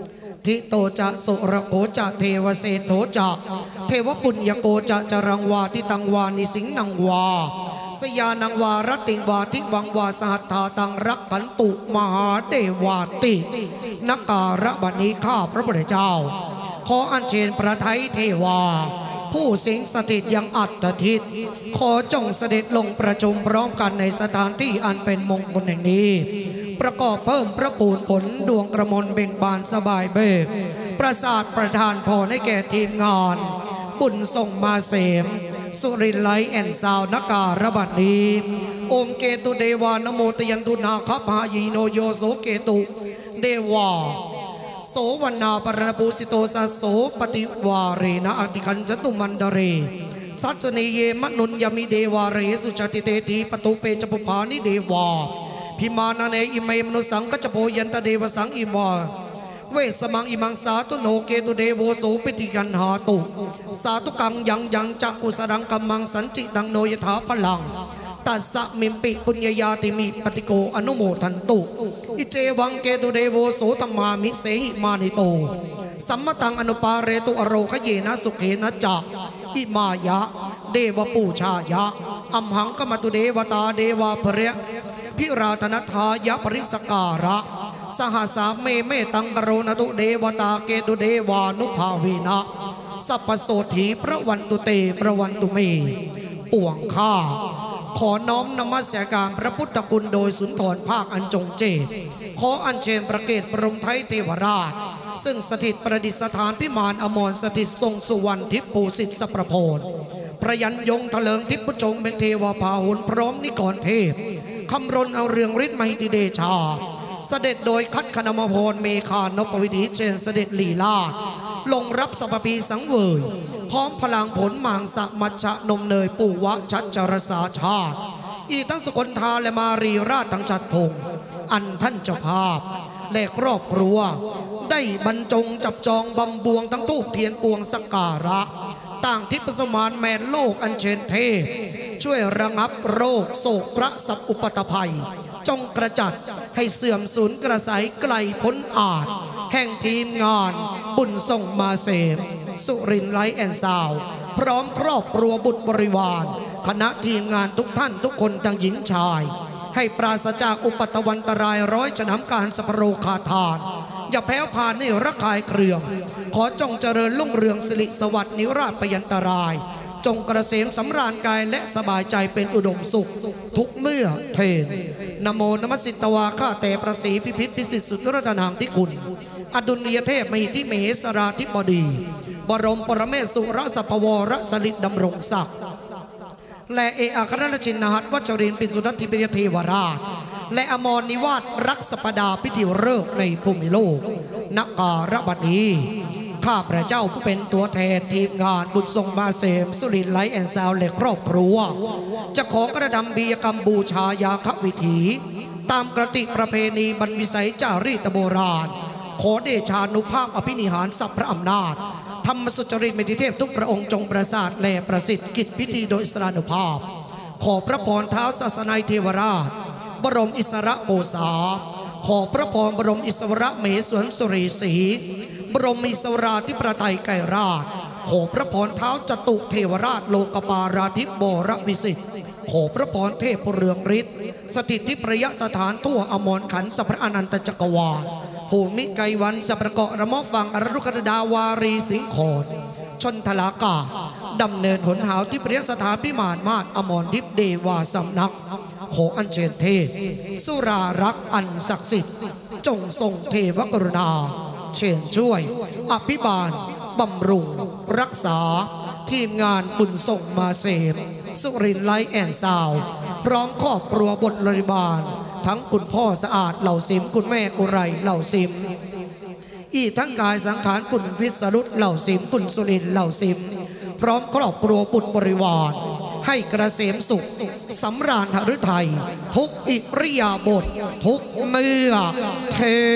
ทิโตจะสุรโขจะเทวเศโธจะเทวปุญญโกจะจรังวาทิตังวานิสิงนังวาสยานังวารติวาทิวังวาสหัตถาตังรักขันตุมหาเดวาตินักการะบัดนี้ข้าพระพุทธเจ้าขออัญเชิญพระไทยเทวาผู้สิงสถิตยังอัตถิตขอจงเสด็จลงประชุมพร้อมกันในสถานที่อันเป็นมงคลแห่งนี้ประกอบเพิ่มพระปูนผลดวงกระมนเบ่งบานสบายเบิกประสาทประทานพรให้แก่ทีมงานบุญส่งมาเสมสุรินไลแอนซาวนักการบัดนี้โอมเกตุเดวานโมตยันตุนาคพายีโนโยโสเกตุเดวาโสวันนาปรณปูสิโตสัสโสปฏิวาเรนะอติคันจตุมันดเรสัจเนเยมนุนยมิเดวาเรสุจติเตทีปตุเปจปุภานิเดวาพิมานาเนอิเมมนุสังกัจโพยันตเดวสังอิมาเวสมังอิมังสาตุโนเกตุเดโวโสปิติกันหาตุสาตุกังยังยังจักอุสรังกัมมังสันจิตังโนยถาพลังตัสสะมิมปิปุญญญาติมิปฏิโกอนุโมทันตุอิเจวังเกตุเดโวโสตมามิเสหิมานิโตสัมมตังอนุปาเรตุอโรคเยนะสุเขนะจักอิมายะเดวปูชายะอัมหังกมตุเดวตาเดวาภเรพิราธนทายะปริสการะสหสาเมเมตังกโรนตุเดวตาเกตุเดวานุภาวีนะสัพพโสถีพระวันตุเตพระวันตุเมป่วงข้าขอน้อมนมัสการพระพุทธคุณโดยสุนทรภาคอันจงเจตขออัญเชิญประเกศบรมไทยเทวราชซึ่งสถิตประดิษฐานพิมานอมรสถิตทรงสุวรรณทิพภูสิทธิสประโพนพระยันยงเถลิงทิพพุจงเป็นเทวาพาหุนพร้อมนิกรเทพคำรณเอาเรืองฤทธิ์มหิติเดชาเสด็จโดยคัดคณมพรเมฆานพวิถีเชนเสด็จลีลาลงรับสัพพีสังเวยพร้อมพลังผลมางสักมัชชะนมเนยปู่วะชัดจรสาชาติอีทั้งสกลทาและมารีราชทั้งจัดพงอันท่านเจ้าภาพและครอบครัวได้บรรจงจับจองบำบวงทั้งทูปเทียนปวงสักการะต่างทิพสมานแมนโลกอันเชิญเทพช่วยระงับโรคโศกพระสัพอุปตภัยจงกระจัดให้เสื่อมสูญกระสายไกลพ้นอาจแห่งทีมงานบุญส่งมาเสมสุรินไลแอนซาวพร้อมครอบครัวบุตรบริวารคณะทีมงานทุกท่านทุกคนทั้งหญิงชายให้ปราศจากอุปัตวันตรายร้อยฉนำการสัพโรคาทานอย่าแพ้วผ่านในระคายเครื่องขอจงเจริญรุ่งเรืองสิริสวัสดิ์นิราชพยันตรายจงกระเสมสำราญกายและสบายใจเป็นอุดมสุขทุกเมื่อเทนนโมนมัสสิตวาข้าแต่ประสีพิพิธพิสิทธิสุดรัตนางที่คุณอดุลยเทพมหิธิเมสราธิบดีบรมปรเมศสุรสัพวรสลิดดำรงศักดิ์และเออัครราชินหัตวัชรินทร์ปิสุทัตถิเบยเทวราชและอมรนิวาสรักษปดาพิธีฤกษ์ในภูมิโลกนักการบัดนี้ข้าพระเจ้าผู้เป็นตัวแทนทีมงานบุญทรงมาเสมสุรินไลแอนซาวและครอบครัวจะขอกระดำบียกรรมบูชายาควิถีตามกติประเพณีบรรวิสัยจารีตโบราณขอเดชานุภาพอภินิหารสัพพระอำนาจธรรมสุจริตเมติเทพทุกพระองค์จงประสาทและประสิทธิ์กิจพิธีโดยสรานุภาพขอพระพรเท้าศาสนัยเทวราชบรมอิสระโอษาขอพระพรบรมอิสระเมสวนสุรีศรีบรมอิสราธิปไตยไกรราชขอพระพรเท้าจตุเทวราชโลกปาราธิบรวิสิทธิ์ขอพระพรเทพเรืองฤทธิ์สถิตที่ประยะสถานทั่วอมรขันธ์สัพพะอนันตจักรวาลภูมิไกวันสัพประเกาะระมอฟังอรุกดาวารีสิงห์ขอดชนทลากาดำเนินหนหาวที่ประยะสถานพิมานมาศอมรทิพเดวาสำนักขออัญเชิญเทพสุรารักษ์อันศักดิ์สิทธิ์จงทรงเทวกรุณาเชิญช่วยอภิบาลบำรุงรักษาทีมงานบุญส่งมาเสมสุรินไลแอนซาวพร้อมครอบครัวบทบริบาลทั้งคุณพ่อสะอาดเหล่าซิมคุณแม่อุไรเหล่าซิมอีทั้งกายสังขารคุณวิสรุตเหล่าซิมคุณสุรินเหล่าซิมพร้อมครอบครัวบุตรบริวารให้กระเสมสุขสำราญหฤทัยทุกอิริยาบถทุกเมื่อเท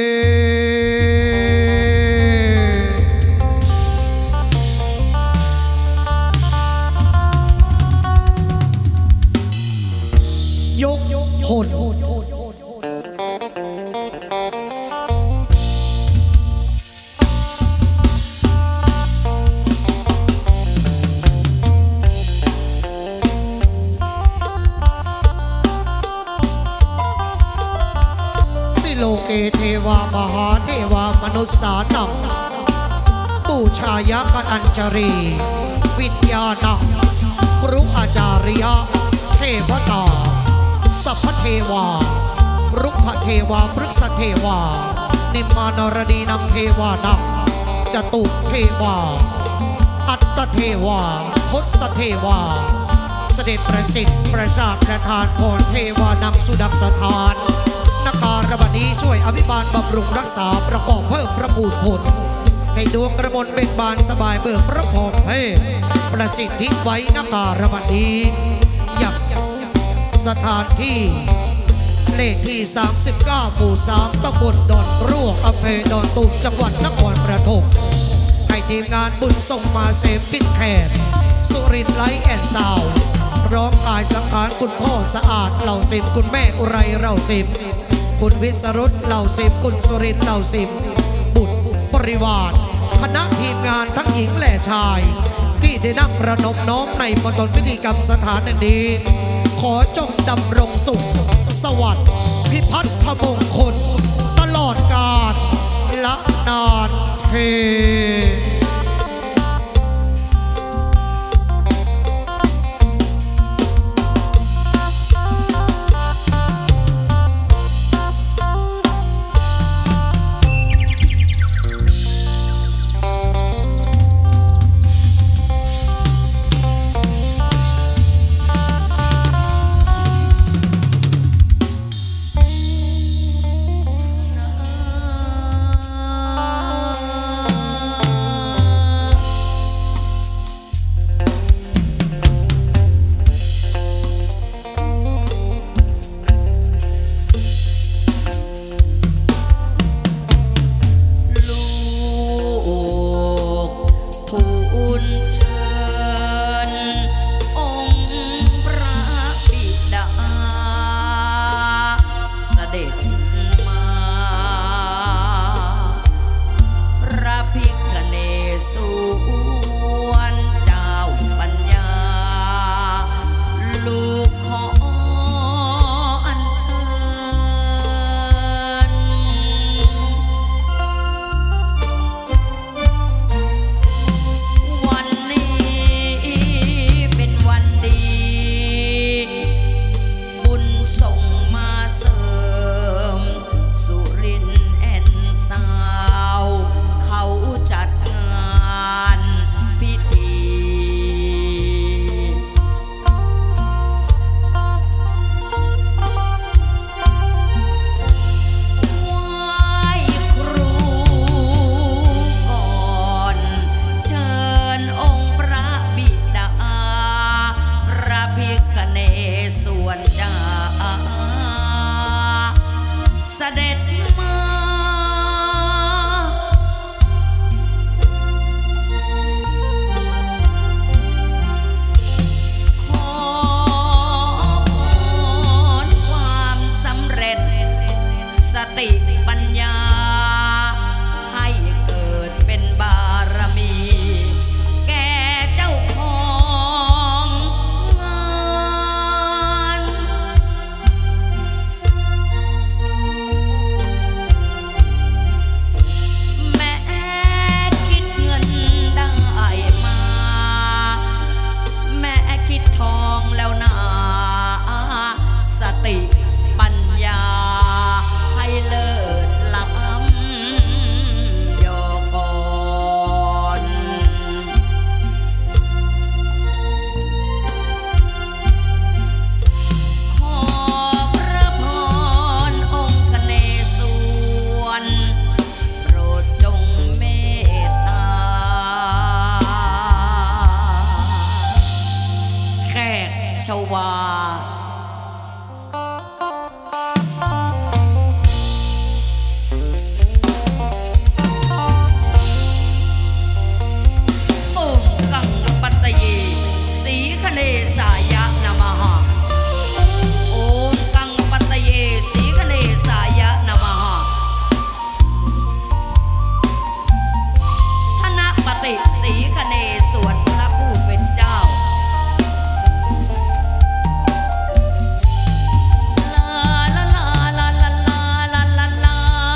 ยกผลเทวามหาเทวามนุษย์สานังปูชายะกันอัญชรีวิญญาณังครูอาจาริยะเทวตาสัพพเทวารุกขเทวาพฤกษเทวานิมมานรดีนังเทวานังจตุเทวาอัตตเทวาทศเทวาเสด็จประสิทธิ์ประสาทประทานพรเทวานังสุดักสถานนการบัดนี้ช่วยอภิบาลบำรุงรักษาประกอบเพิ่มประปูนผลให้ดวงกระมนเป็นบานสบายเบิกพระพรให้ประสิทธิไว้นการบัดนี้อยากสถานที่เลขที่สามสิบเก้าหมู่สามตำบลดอนร่วงอำเภอดอนตูมจังหวัดนครปฐมให้ทีมงานบุญส่งมาเซฟฟินแคนสุรินทร์ไลท์แอนด์ซาวด์พร้อมกายสังขารคุณพ่อสะอาดเหล่าสิบคุณแม่อุไรเหล่าสิบคุณวิสรุตเหล่าสิบคุณสุรินทร์เหล่าสิบบุตรบริวารคณะทีมงานทั้งหญิงและชายที่ได้นั่งประนมน้อมในมณฑลพิธีกรรมสถานนี้ขอจงดำรงสุขสวัสดิ์พิพัฒน์มงคลตลอดกาลละนานเทชวาองค์กังปัตตเยสีคเนสายะนามหะองค์กังปัตตเยสีคเนสายะนามหะธนปฏิสีคเนสวนพระผู้เป็นเจ้าลาลาลาลาลาลาลาลา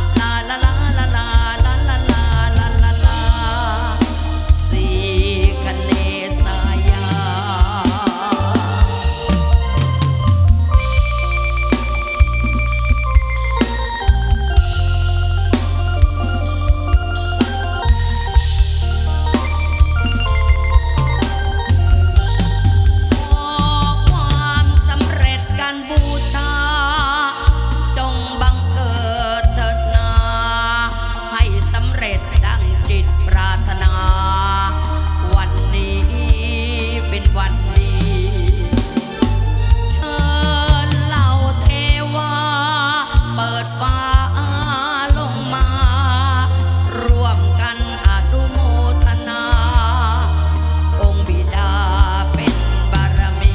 ลาลาลาลาลาลาลาลาลาลาลาสีคะเนสายาบูชาจงบังเกิดเถิดนาให้สำเร็จดังจิตปรารถนาวันนี้เป็นวันดีเชิญเหล่าเทวาเปิดฟ้าลงมาร่วมกันอนุโมทนาองค์บิดาเป็นบารมี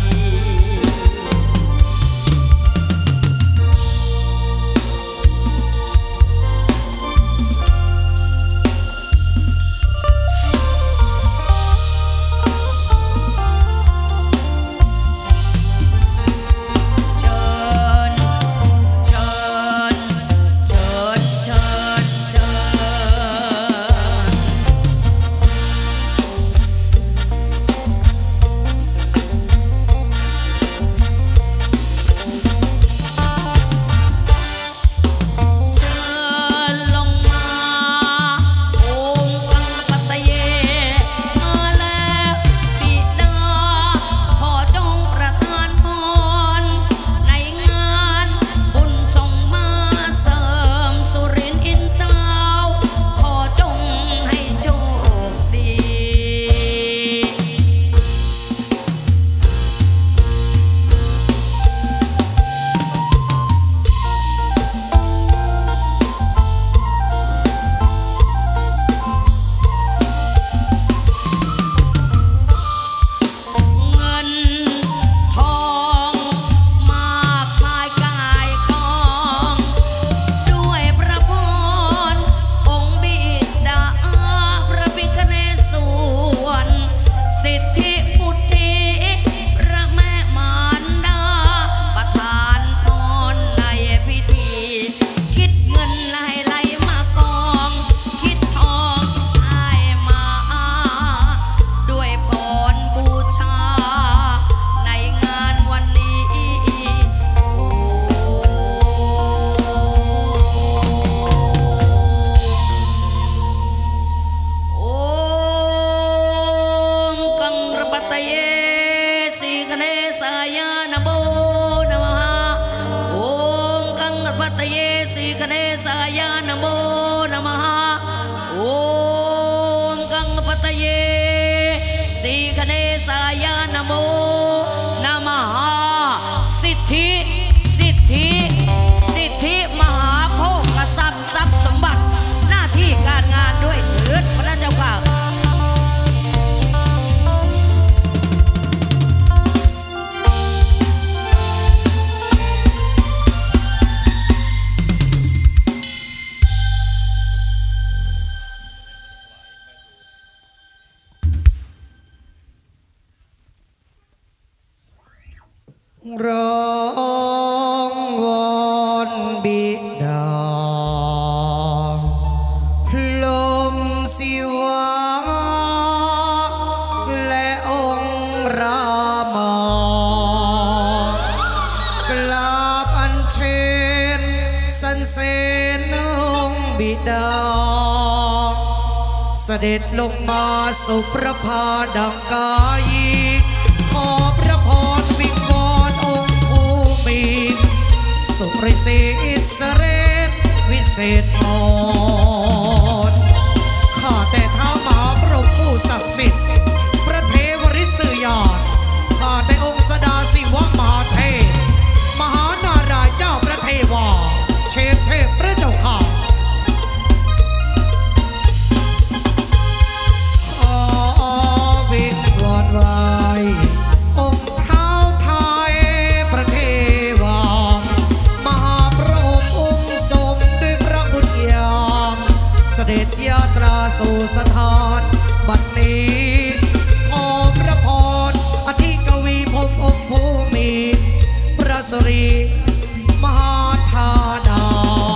ร้องวอนบิดาลมศิวะและองค์รามา กราบอัญเชิญสรรเสริญองค์บิดาเสด็จลงมาสู่พระพาดังกายีขอพระพรวิงวอนองค์ภูมิทรสุริสิทธิ์เสเรศวิเศษมนข้าแต่ท้ามหาพรหมผู้ศักดิ์สิทธิ์พระเทวฤทธิ์สื่อยอดข้าแต่องค์สดาศิวะมหาเทพมหานารายณ์เจ้าพระเทวาเชษเทพพระเจ้าข้าขอวิงวอนไว้องค์เท้าไทยพระเทวามหาพระองค์องค์ทรงด้วยพระบุญญาเสด็จยาตราสู่สถานบัดนี้ขอพระพรอธิกวีพงองค์ภูมิพระสุรีมหาธาดา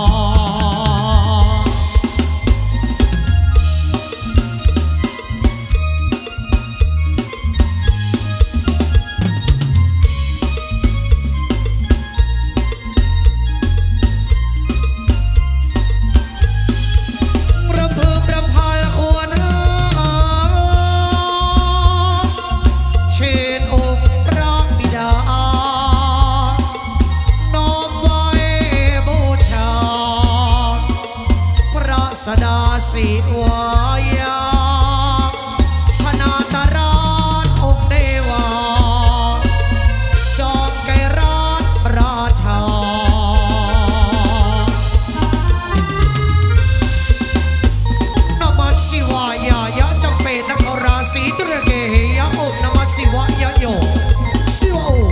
สดาศิวายาพนาตราชองค์เดวาจอมไกรราชราชานมัสสิวายายะจำเป็นนักราศีตระเกเหยะโอมนมัสสิวายะโยสิวะโอ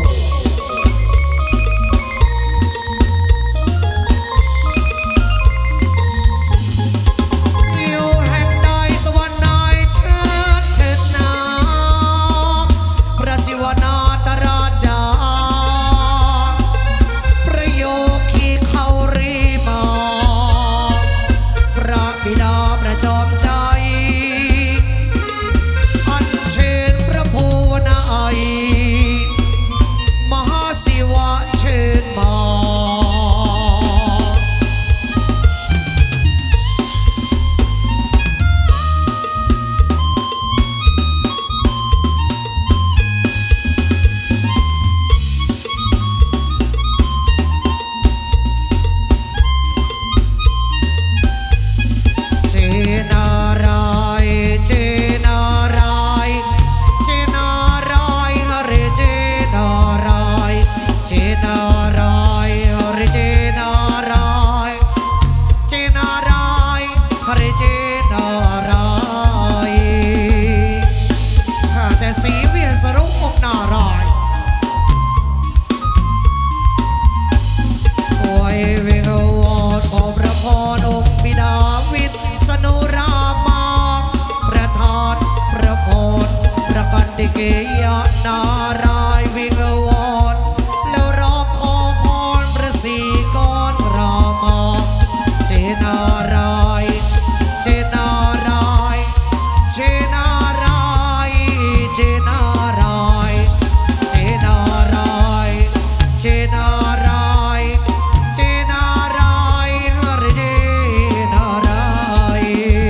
เกยนารายวิงวอนแล้วร้องขอพรพระศรีกรรามาเจนารายเจนารายเจนารายเจนารายเจนารายเจนารายเจนารายฮะเรเจนาราย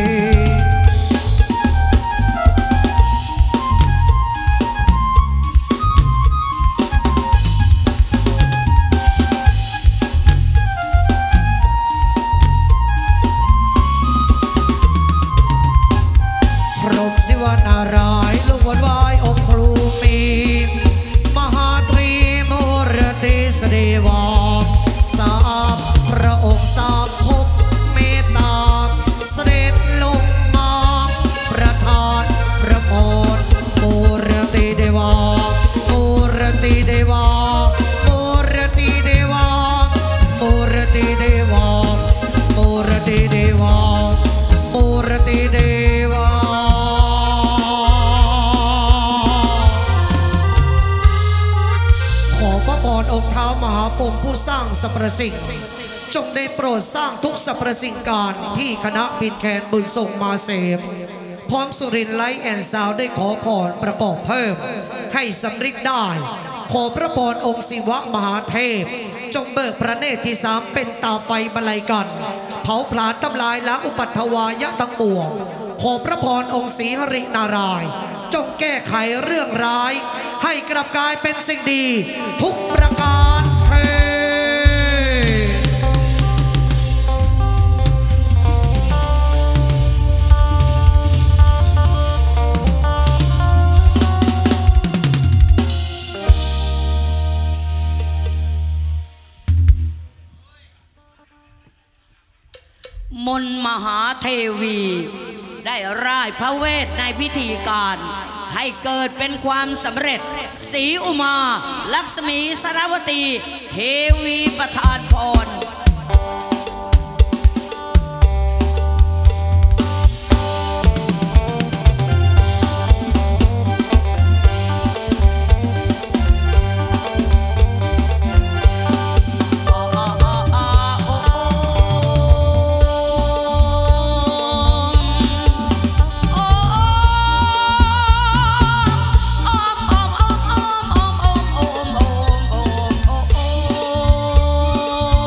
นารายณ์ลุงวันวายองค์พลูมีมหาตรีโมรติสเดวาสามพระองค์สามภพเมตตาเสด็จลงมาประทานพระพรโมรติเดวาโมรติเดวาโมรติเดวาโมรติเดวาโมรติเดวาโมรติเดวาองค์เท้ามหาพรหมผู้สร้างสรรพสิ่งจงได้โปรดสร้างทุกสรรพสิ่งการที่คณะบินแคนบุญส่งมาเสมพร้อมสุรินทร์ไลท์แอนด์ซาวด์ได้ขอพรประกอบเพิ่มให้สำเร็จได้ขอพระพรองค์ศิวะมหาเทพจงเบิกพระเนตรที่สามเป็นตาไฟบรรลัยกันเผาผลาญทำลายล้างอุปัฏฐวายะทั้งปวงขอพระพรองค์ศรีหรินารายณ์จงแก้ไขเรื่องร้ายให้กลับกลายเป็นสิ่งดีทุกประการเทมนต์มหาเทวี ได้ร่ายพระเวทในพิธีการให้เกิดเป็นความสำเร็จศรีอุมาลักษมีสรวตีเทวีประทานพรโ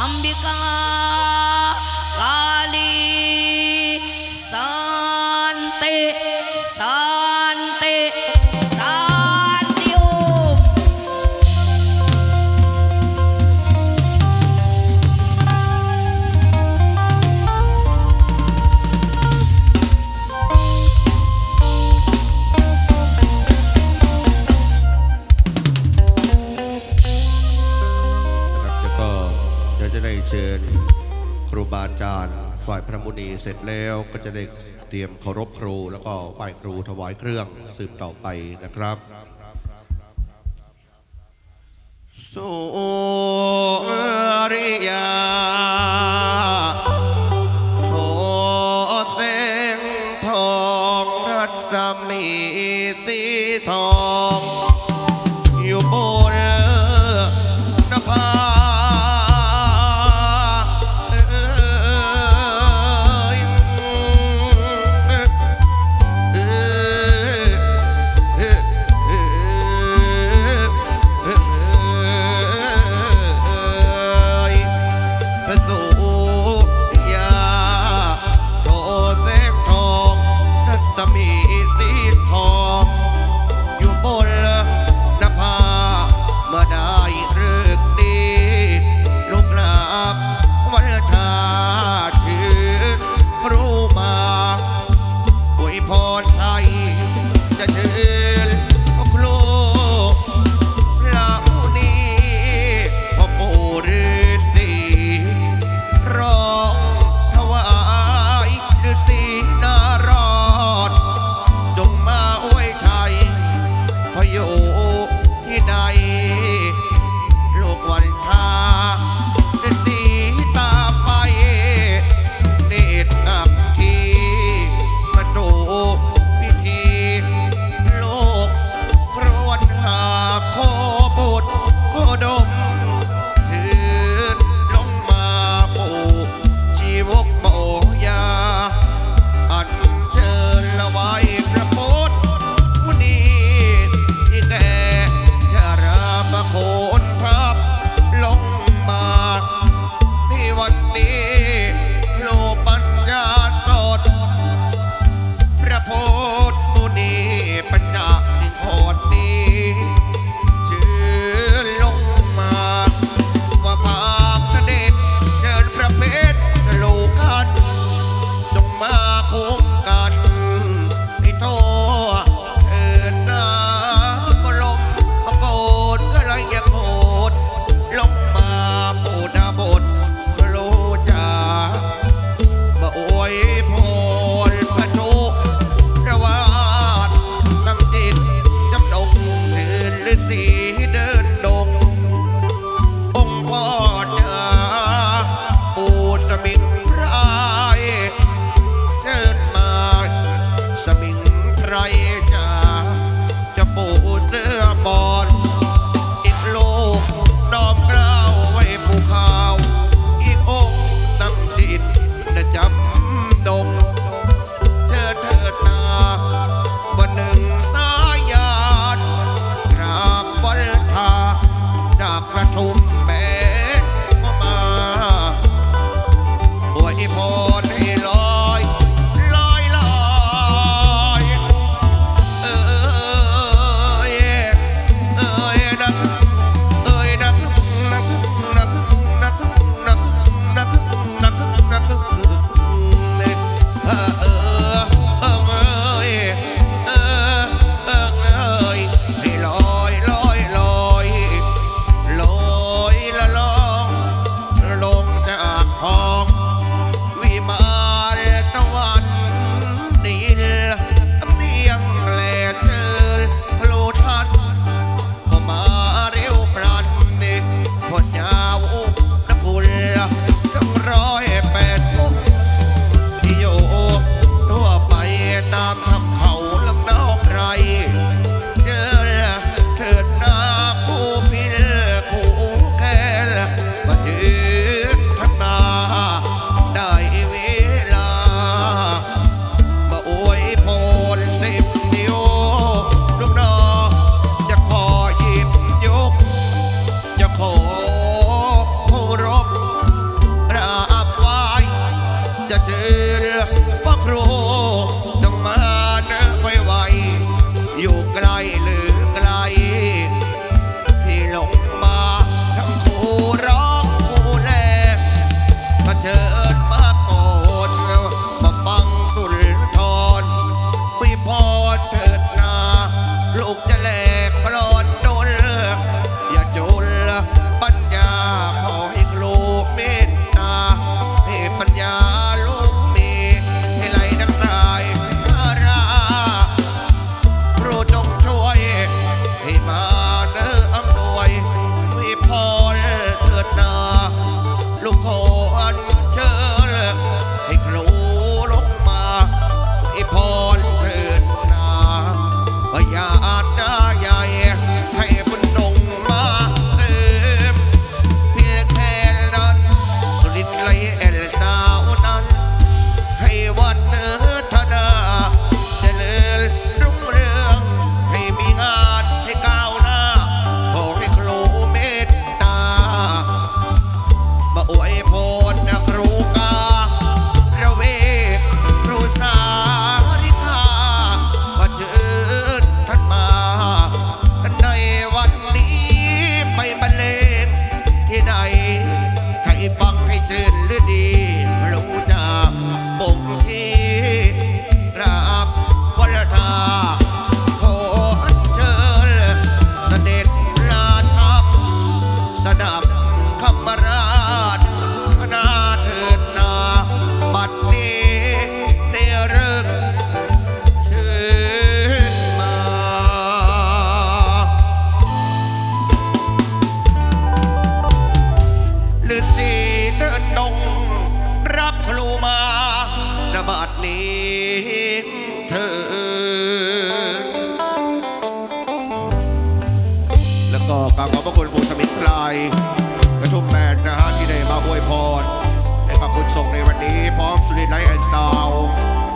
มบิกากาลีสันติสันติสันติโอมจะได้เชิญครูบาอาจารย์ฝ่ายพระมุนีเสร็จแล้วก็จะได้เตรียมเคารพครูแล้วก็ไหว้ครูถวายเครื่องสืบต่อไปนะครับสุริยาโทแสงทองรัศมีสีทองอยู่บนนภาเดินดงรับครูมาณบัดนี้เธอแล้วก็กราบขอบพระคุณผู้สมิทธิ์พลายกระทุ่มแบนนะฮะที่ได้มาอวยพรให้กับบุญส่งในวันนี้พร้อมสุริไลท์แอนด์ซาวด์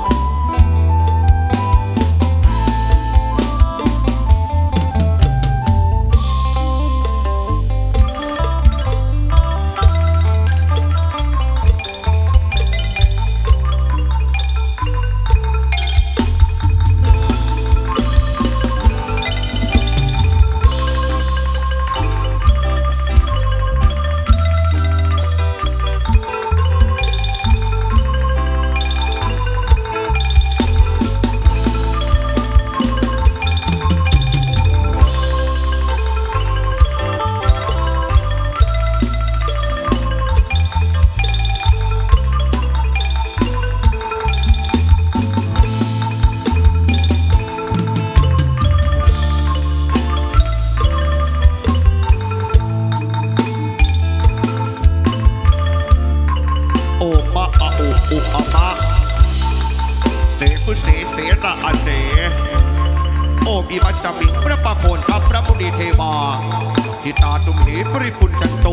อิมัสสมิงพระปะโคนอัปรมุนีเทวาทิตาตุมเหปริพุนจันตุ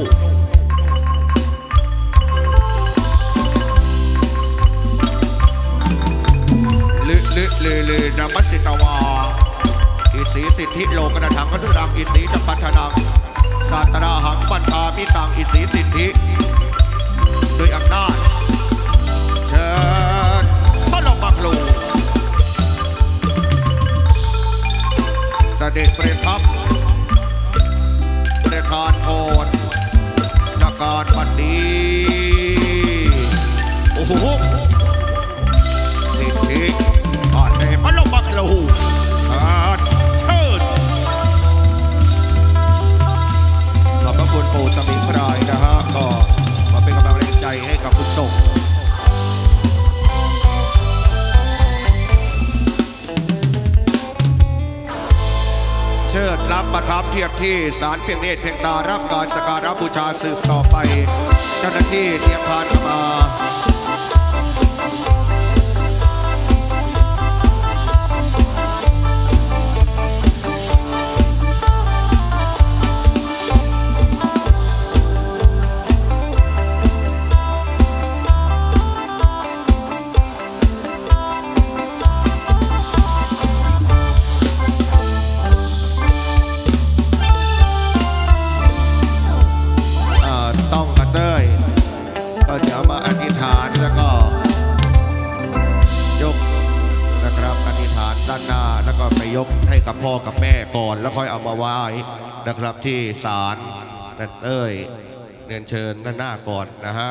ลึลึเลเลนามัสสิตวาอิสีสิทธิโลกนาถังกนุรังอิสีจัปัทนังสาตราหังปันตามิตังอิสีสิทธิโดยอำนาจเชิญพระลงบังลูเสด็จประทับประธานพรณการบัดนี้โอ้โหสิทธิอาจแต่พระลงบังลูเชิญเชิญขอบพระคุณปู่สมิงพรายนะฮะก็มาเป็นกำลังใจให้กับผู้ส่งเชิดรับประทับเทียบที่ศาลเพียงเนตรเพียงตารับการสักการะบูชาสืบต่อไปเจ้าหน้าที่เตรียมพานเข้ามายกให้กับพ่อกับแม่ก่อนแล้วค่อยเอามาไหว้นะครับที่ศาลแต่เอ้ยเรียนเชิญด้านหน้าก่อนนะฮะ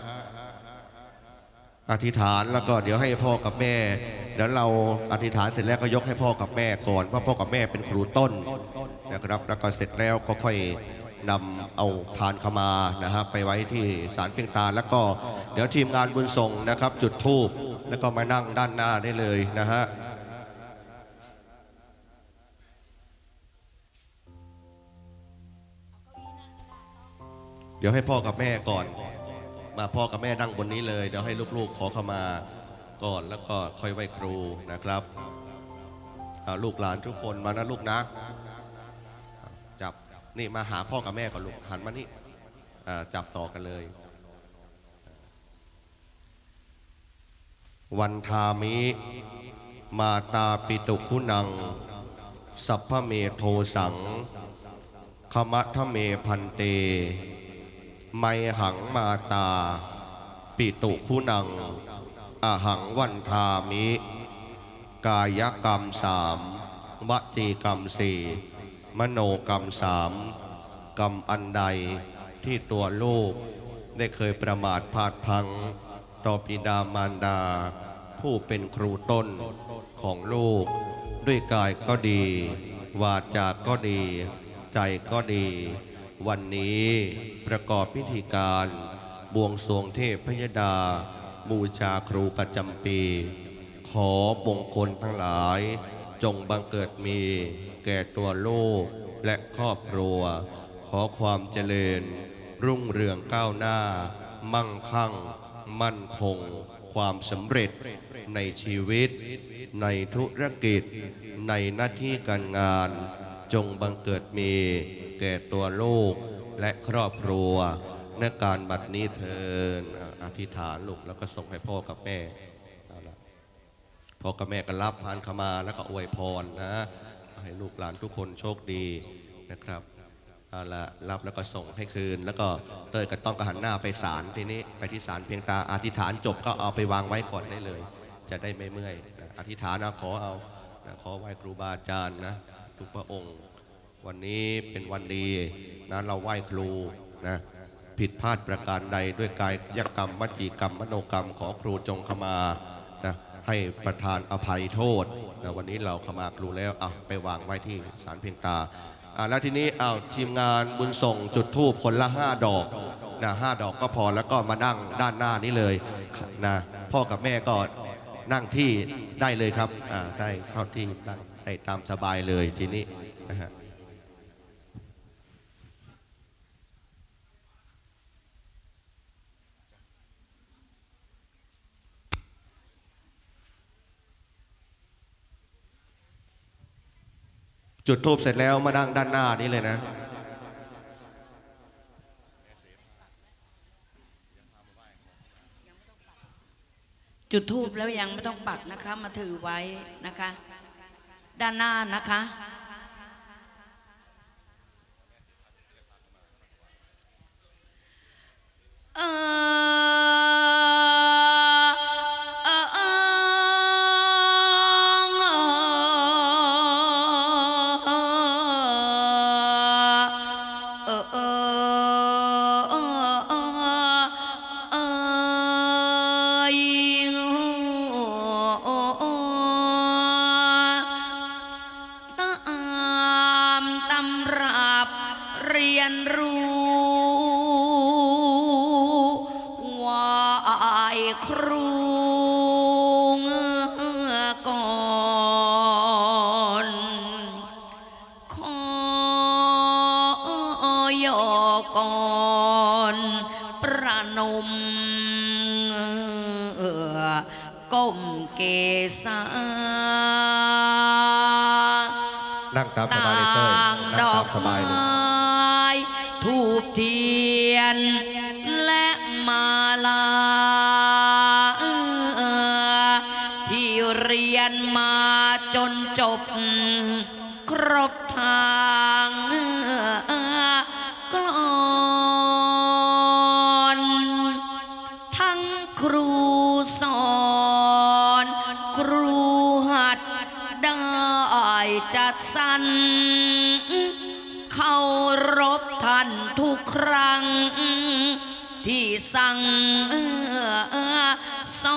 อธิษฐานแล้วก็เดี๋ยวให้พ่อกับแม่เดี๋ยวเราอธิษฐานเสร็จแล้วก็ยกให้พ่อกับแม่ก่อนเพราะพ่อกับแม่เป็นครูต้นนะครับแล้วก็เสร็จแล้วก็ค่อยนำเอาพานเข้ามานะฮะไปไว้ที่ศาลเพียงตาแล้วก็เดี๋ยวทีมงานบุญส่งนะครับจุดธูปแล้วก็มานั่งด้านหน้าได้เลยนะฮะเดี๋ยวให้พ่อกับแม่ก่อนมาพ่อกับแม่นั่งบนนี้เลยเดี๋ยวให้ลูกๆขอเข้ามาก่อนแล้วก็ค่อยไหว้ครูนะครับลูกหลานทุกคนมานะลูกนะจับนี่มาหาพ่อกับแม่ก่อนลูกหันมานี่จับต่อกันเลยวันทามิมาตาปิตุคุนังสัพพเมโทสังขมะทะเมพันเตไมหังมาตาปิตุคุณังอหังวันทามิกายกรรมสามวจีกรรมสี่มโนกรรมสามกรรมอันใดที่ตัวลูกได้เคยประมาทพลาดพลั้งต่อบิดามารดาผู้เป็นครูต้นของลูกด้วยกายก็ดีวาจาก็ดีใจก็ดีวันนี้ประกอบพิธีการบวงสรวงเทพพยดาบูชาครูประจำปีขอมงคลทั้งหลายจงบังเกิดมีแก่ตัวลูกและครอบครัวขอความเจริญรุ่งเรืองก้าวหน้ามั่งคั่งมั่นคงความสำเร็จในชีวิตในธุรกิจในหน้าที่การงานจงบังเกิดมีแก่ตัวลูกและครอบครัวในการบัดนี้เถิดอธิษฐานลูกแล้วก็ส่งให้พ่อกับแม่พ่อกับแม่ก็รับพานขมาแล้วก็อวยพรนะให้ลูกหลานทุกคนโชคดีนะครับเอาละรับแล้วก็ส่งให้คืนแล้วก็เต้ยก็ต้องกระหันหน้าไปศาลทีนี้ไปที่ศาลเพียงตาอธิษฐานจบก็เอาไปวางไว้ก่อนได้เลยจะได้ไม่เมื่อยนะอธิษฐานนะขอเอานะขอไหว้ครูบาอาจารย์นะทุกพระองค์วันนี้เป็นวันดีนะเราไหว้ครูนะผิดพลาดประการใดด้วยกายยกรรมวจีกรรมมโนกรรมขอครูจงขมานะให้ประทานอภัยโทษนะวันนี้เราขมาครูแล้วเอาไปวางไว้ที่ศาลเพียงตาอ่าแล้วทีนี้เอาทีมงานบุญส่งจุดธูปคนละห้าดอกนะห้าดอกก็พอแล้วก็มานั่งด้านหน้านี้เลยนะพ่อกับแม่ก็นั่งที่ได้เลยครับอ่าได้เข้าที่นั่งได้ตามสบายเลยทีนี้นะฮะจุดธูปเสร็จแล้วมานั่งด้านหน้านี้เลยนะจุดธูปแล้วยังไม่ต้องปักนะคะมาถือไว้นะคะด้านหน้านะคะเอก้มเกษานั่งตามสบายเลยเต้ยนั่งตามสบายเลยทูบเทียนและมาลาที่เรียนมาจนจบครบทางกลอนทั้งครูสอนครูหัดได้จัดสรรเคารพท่านทุกครั้งที่สั่งส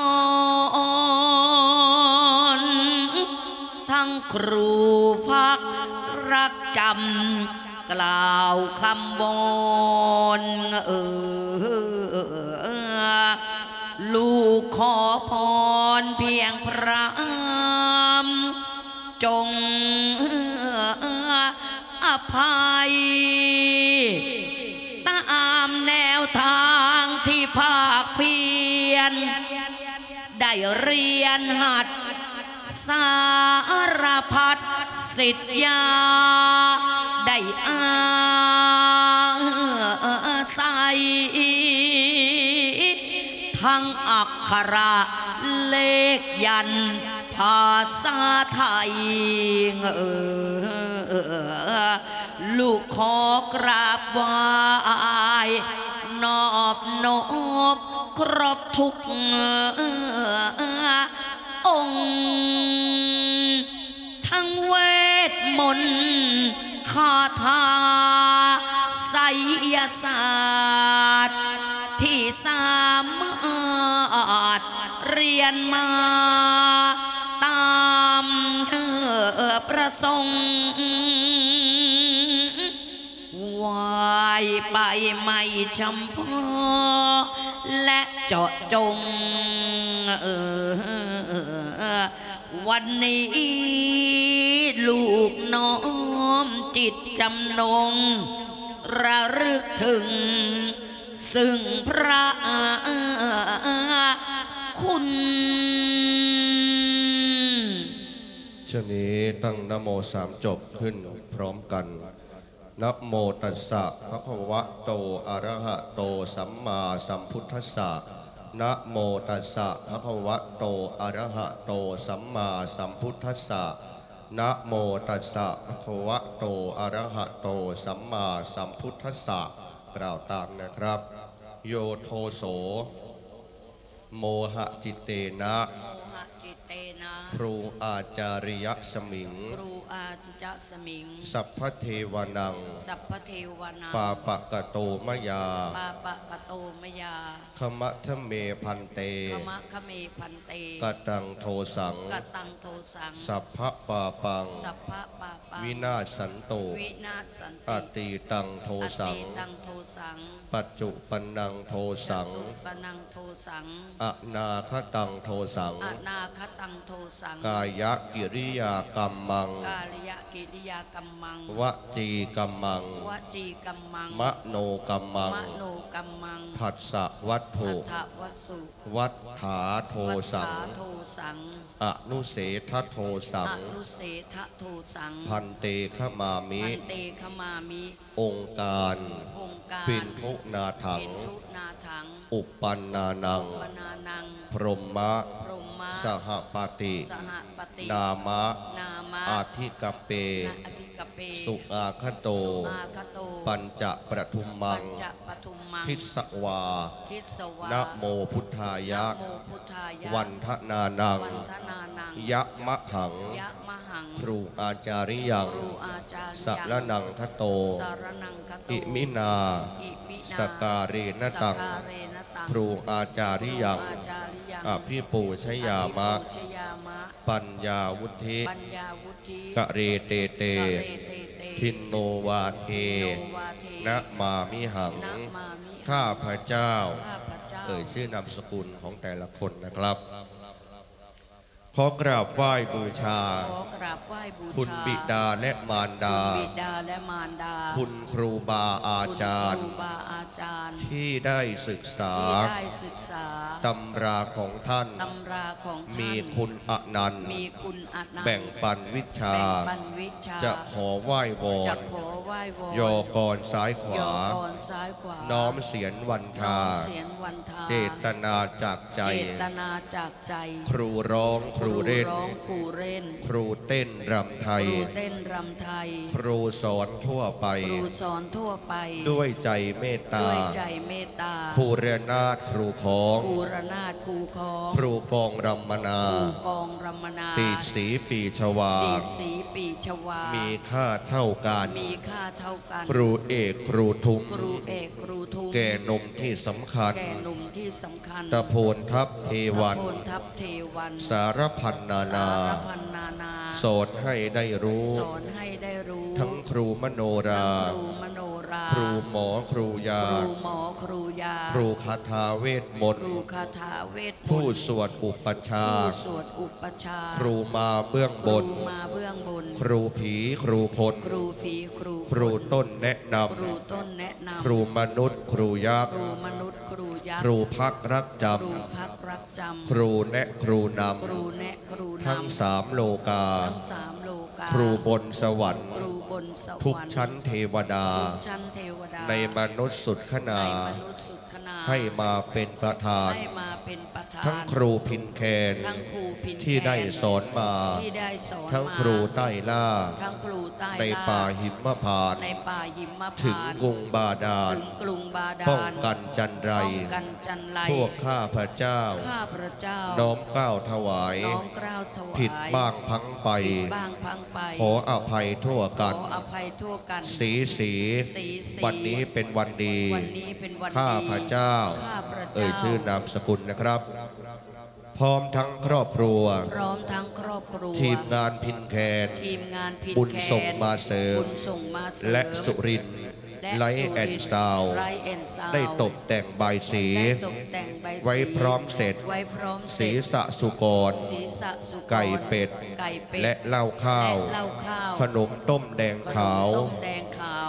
อนทั้งครูพักรักจำกล่าวคำบนเออลูกขอพรเพียงพระจงอภัยตามแนวทางที่ภาคเพียรได้เรียนหัดสารพัดสิทธยาได้อาศัยทั้งอักขระเลขยันภาษาไทยเออลูกขอกราบไหว้นอบน้อมครบทุกองค์ทั้งเวทมนต์คาถาไสยศาสตร์ที่สามารถเรียนมาตามประสงค์วายไปไม่จำเพาะและเจาะจงเออวันนี้ลูกน้อมจิตจำนงระลึกถึงซึ่งพระคุณชนี้ตั้งนะโมสามจบขึ้นพร้อมกันนะโมตัสสะภะคะวะโตอะระหะโตสัมมาสัมพุทธัสสะนะโมตัสสะภะคะวะโตอะระหะโตสัมมาสัมพุทธัสสะนะโมตัสสะภะคะวะโตอะระหะโตสัมมาสัมพุทธัสสะกล่าวตามนะครับโยโทโสโมหะจิตเตนะจิตเตนะครูอาจาริยสมิงครูอาจารยสมิงสัพพเทวนังสัพพเทวนังปาปะกะโตมยาปาปะกะโตมยาขมะทะเมพันเตขมะขเมพันเตกตังโทสังกตังโทสังสัพพะปาปังสัพพะปาปังวินาศสันโตวินาศสันติอติตังโทสังอติตังโทสังปัจจุปนังโทสังปัจจุปนังโทสังอนาคตังโทสังอนาคตังโทสังกายกิริยากรรมังกายกิริยากรรมังวจีกรรมังวจีกรรมังมโนกรรมังมโนกรรมังผัสสะวัตถุผัสสะวัตถุวัฏฐาโทสังโทสังอนุเสทโทสังอนุเสทโทสังพันเตขมามิพันเตขมามิองค์การปินทุนาถังอุปปันนานังพรหมะสหปฏินามะอาทิกเปสุอาคโตปัญจปทุมมังทิสวานะโมพุทธายะวันทนานังยะมะหังครูอาจาริยังสารนังคโตอิมินาสการเรนตังครูอาจาริยังอภิปูชยามะปัญญาวุธิกะเรเตเตทินโนวาเทนะมามิหังข้าพระเจ้าเอ่ยชื่อนามสกุลของแต่ละคนนะครับขอกราบไหว้บูชาคุณบิดาและมารดาคุณครูบาอาจารย์ที่ได้ศึกษาตำราของท่านมีคุณอนันต์แบ่งปันวิชาจะขอไหว้วอนยอกรซ้ายขวาน้อมเสียนวันทาเจตนาจากใจครูร้องครูเล่นครูเต้นรำไทยครูสอนทั่วไปด้วยใจเมตตาครูเรนาถครูของครูกองรำมนาปีสีปีชวามีค่าเท่ากันครูเอกครูทุงแก่นมที่สำคัญตะโพนทัพเทวันสารพันนานาสอนให้ได้รู้ทั้งครูมโนราครูหมอครูยาครูคาถาเวทมนต์ผู้สวดอุปัชฌาย์ครูมาเบื้องบนครูผีครูคนครูต้นแนะนำครูมนุษย์ครูยักษ์ครูพักรักจำครูแนะครูนำทั้งสามโลกาครูบนสวรรค์ทุกชั้นเทวดาในมนุษย์สุดขนาให้มาเป็นประธานทั้งครูพินแคนที่ได้สอนมาทั้งครูใต้ล่าในป่าหิมพานต์ถึงกรุงบาดาลป้องกันจันไรพวกข้าพระเจ้าน้อมเกล้าถวายผิดบ้างพังไปขออภัยทั่วกันสีสีวันนี้เป็นวันดีข้าพระเจ้าเอ่ยชื่อนามสกุลนะครับพร้อมทั้งครอบครัวทีมงานพินแคนบุญส่งมาเสริมและสุรินทร์ไลท์แอนด์ซาวด์ได้ตกแต่งใบสีไว้พร้อมเสร็จศีรษะสุกรไก่เป็ดและเหล้าข้าวขนมต้มแดงขาว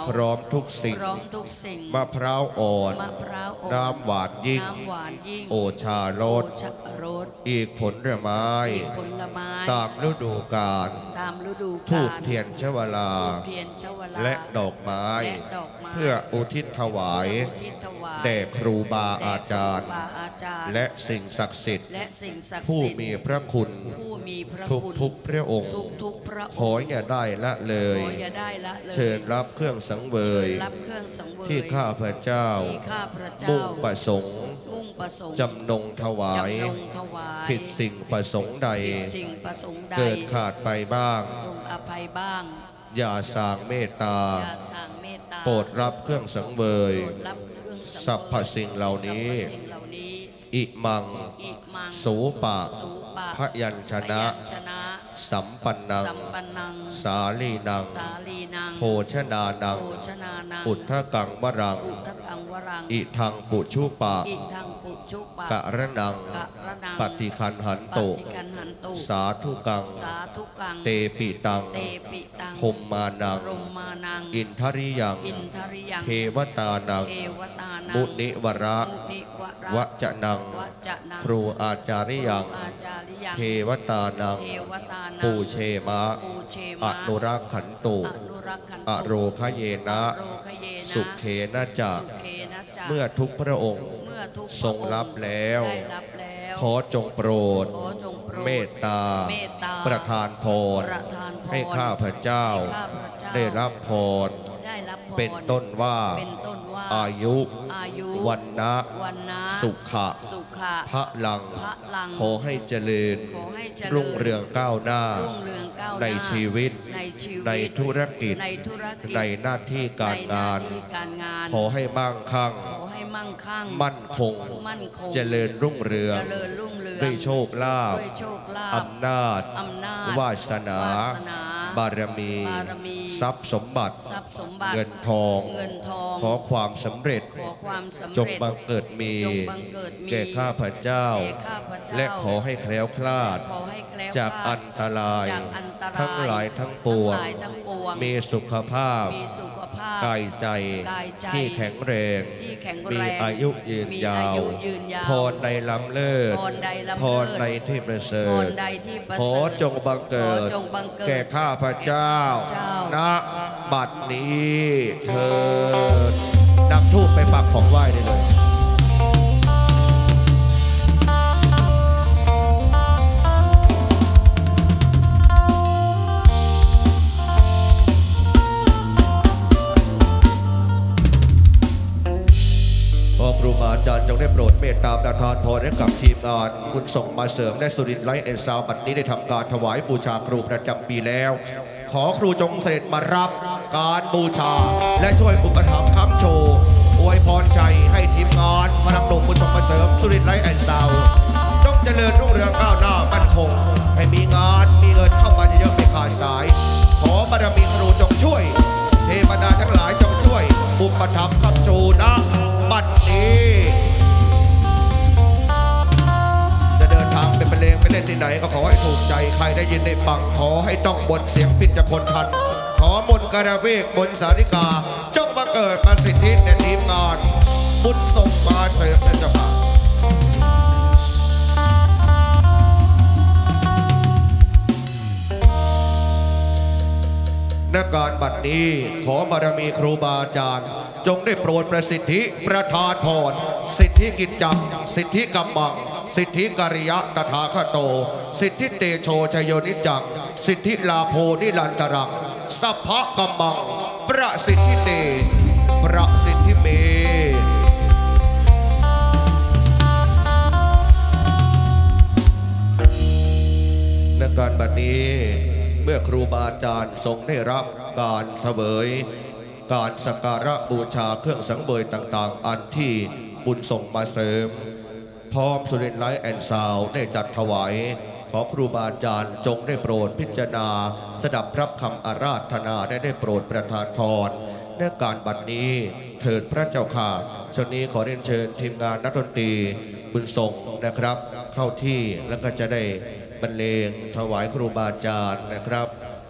พร้อมทุกสิ่งพร้อมทุกสิ่งมะพร้าวอ่อนมะพร้าวอ่อนน้ำหวานยิ่งน้ำหวานยิ่งโอชารสโอชารสอีกผลไม้อีกผลไม้ตามฤดูกาลตามฤดูทูกาบลเทียนชวลาธูปเทียนชวลาและดอกไม้และดอกไม้เพื่ออุทิศถวายอุทิศถวายแด่ครูบาแด่อาจารย์คบาอาจารย์และสิ่งศักดิ์สิทธิ์และสิ่งศักดิ์ผู้สิทธิ์มีพระคุณผู้มีพระทุกคุณทุกพระองค์ทุกทุกพระขอองค์อย่าได้ละเลยขออย่าได้ละเลยเชิญรับเครื่องสังเวเชิยญรับเครื่องสังเวยที่ข้าพระเจ้าที่ข้าพระเจ้ามุ่งประสงค์มุ่งประสงค์จำนงถวายจำนงถวายผิดสิ่งประสงค์ใดผิดสิ่งประสงค์ใดเกิดขาดไปบ้างจงอภัยบ้างอย่าสร้างเมตตาอย่าสั่งเมตตาโปรดรับเครื่องสังเวยโปรดรับเครื่องสังเวยสรรพสิ่งเหล่านี้สรรพสิ่งเหล่านี้อิมังอิมังสูปะสูปะพยัญชนะพยัญชนะสัมปันนังสัมปันนังสาลีนังสาลีนังโภชนานังโภชนานังอุทธกังวรังอุทกังวรังอิทังปุชุปะอิทังปุจุปะกะระนังกะระนังปฏิคันหันปตุฏิกันหันตุสาธุกังสาธุกังเตปิตังเตปิตังพมมานังรมมานังอินทริยังอินทริยังเทวตานังเทวตานังมุนิวระมุนิวระวจนังวจะนังครูอาจาริยังอาจาริยังเทวตานังเทวตานังปูเชมะปูเชอมะนุรักขันตุอนุรักขันตุอโรคเยนะอโรคเยนะสุเขนะจะสุเขนะจะเมื่อทุกพระองค์เมื่อทุกทรงรับแล้วได้รับแล้วขอจงโปรดขอจงโปรดเมตตาเมตตาประทานพรประทานพรให้ข้าพระเจ้าให้ข้าพระเจ้าได้รับพรได้รับพรเป็นต้นว่าเป็นต้นว่าอายุอายุวันนะวันนะสุขะสุขะพระลังพระลังขอให้เจริญขอให้เจริญรุ่งเรืองก้าวหน้ารุ่งเรืองก้าวหน้าในชีวิตในชีวิตในธุรกิจในธุรกิจในหน้าที่การงานในหที่การงานขอให้มั่งคั่งขอให้มั่งคั่งมั่นคงมั่นคงเจริญรุ่งเรืองเจริญรุ่งเรืองด้วยโชคลาภด้วยโชคลาภอำนาจอำนาจวาสนาวาสนาบารมีบารมีทรัพย์สมบัติทรัพย์สมบัติเงินทองเงินทองขอความสำเร็จขอความสำจเร็งจบังเกิดมีจงบังเกิดมีแก่ข้าพเจ้าแก่ข้าพเจ้าและขอให้แคล้วคลาดขอให้แคล้วจากคลอันตรายจากอันตรายทั้งหลายทั้งปวงทั้งหลายทั้งปวงมีสุขภาพมีสุขภาพกายใจกายใจที่แข็งแรงที่แข็งแรงมีอายุยืนมียาอาว ยุยืนยาวพรในล้ำเลิศพรใดล้ำพเลิรศในที่ประเสริพฐรใดที่ประขเสอริฐจงบังเกิดขอจงบังเกิดแก่ข้าพเจ้าเจ้าณบัดนี้เถิดนำทูปไปปักของไหว้ได้เลย ขอครูบาอาจารย์จงได้โปรดเมตตาประทานพรให้กับทีมงานคุณส่งมาเสริมและสุรินทร์ไลท์แอนด์ซาวด์บัดนี้ได้ทำการถวายบูชาครูประจำปีแล้ว ขอครูจงเสด็จมารับการบูชา และช่วยอุปถัมภ์ค้ำโชว์อวยพรใจให้ทีมงานพลังหนุ่มคุณส่งมาเสริมสุรินทร์ไลท์แอนด์ซาวด์จงเจริญรุ่งเรืองก้าวหน้ามั่นคงให้มีงานมีเงินเข้ามาเยอะๆไม่ขาดสาย ขอบารมีครูจงช่วย เทวดาทั้งหลายจงช่วยอุปถัมภ์ค้ำโชว์นะบัดนี้จะเดินทางเป็นเพลงไปเล่นที่ไหนก็ขอให้ถูกใจใครได้ยินได้ฟังขอให้ต้องบนเสียงพิจารคนทันขอบนกระเวกบนสาริกาจงมาเกิดมาสิทธิในทีมงานบุญส่งมาเสริมนะเจ้าค่ะณการบัดนี้ขอบารมีครูบาอาจารย์จงได้โปรดประสิทธิประทานพรสิทธิกิจจังสิทธิกัมมังสิทธิกริยะตถาคโต สิทธิเตโชชโยนิจังสิทธิลาโพนิลันตรังสัพพะกัมมังประสิทธิเตประสิทธิเมณการบัดนี้เมื่อครูบาอาจารย์ทรงได้รับการเสวยการสักการะบูชาเครื่องสังเวยต่างๆอันที่บุญส่งมาเสริมพร้อมสุรินทร์ไลท์แอนด์ซาวด์ได้จัดถวายขอครูบาอาจารย์จงได้โปรดพิจารณาสดับรับคำอาราธนาได้ได้โปรดประทานพรในการบัดนี้เถิดพระเจ้าข่าช่วงนี้ขอเรียนเชิญทีมงานนักดนตรีบุญส่งนะครับเข้าที่แล้วก็จะได้บรรเลงถวายครูบาอาจารย์นะครับ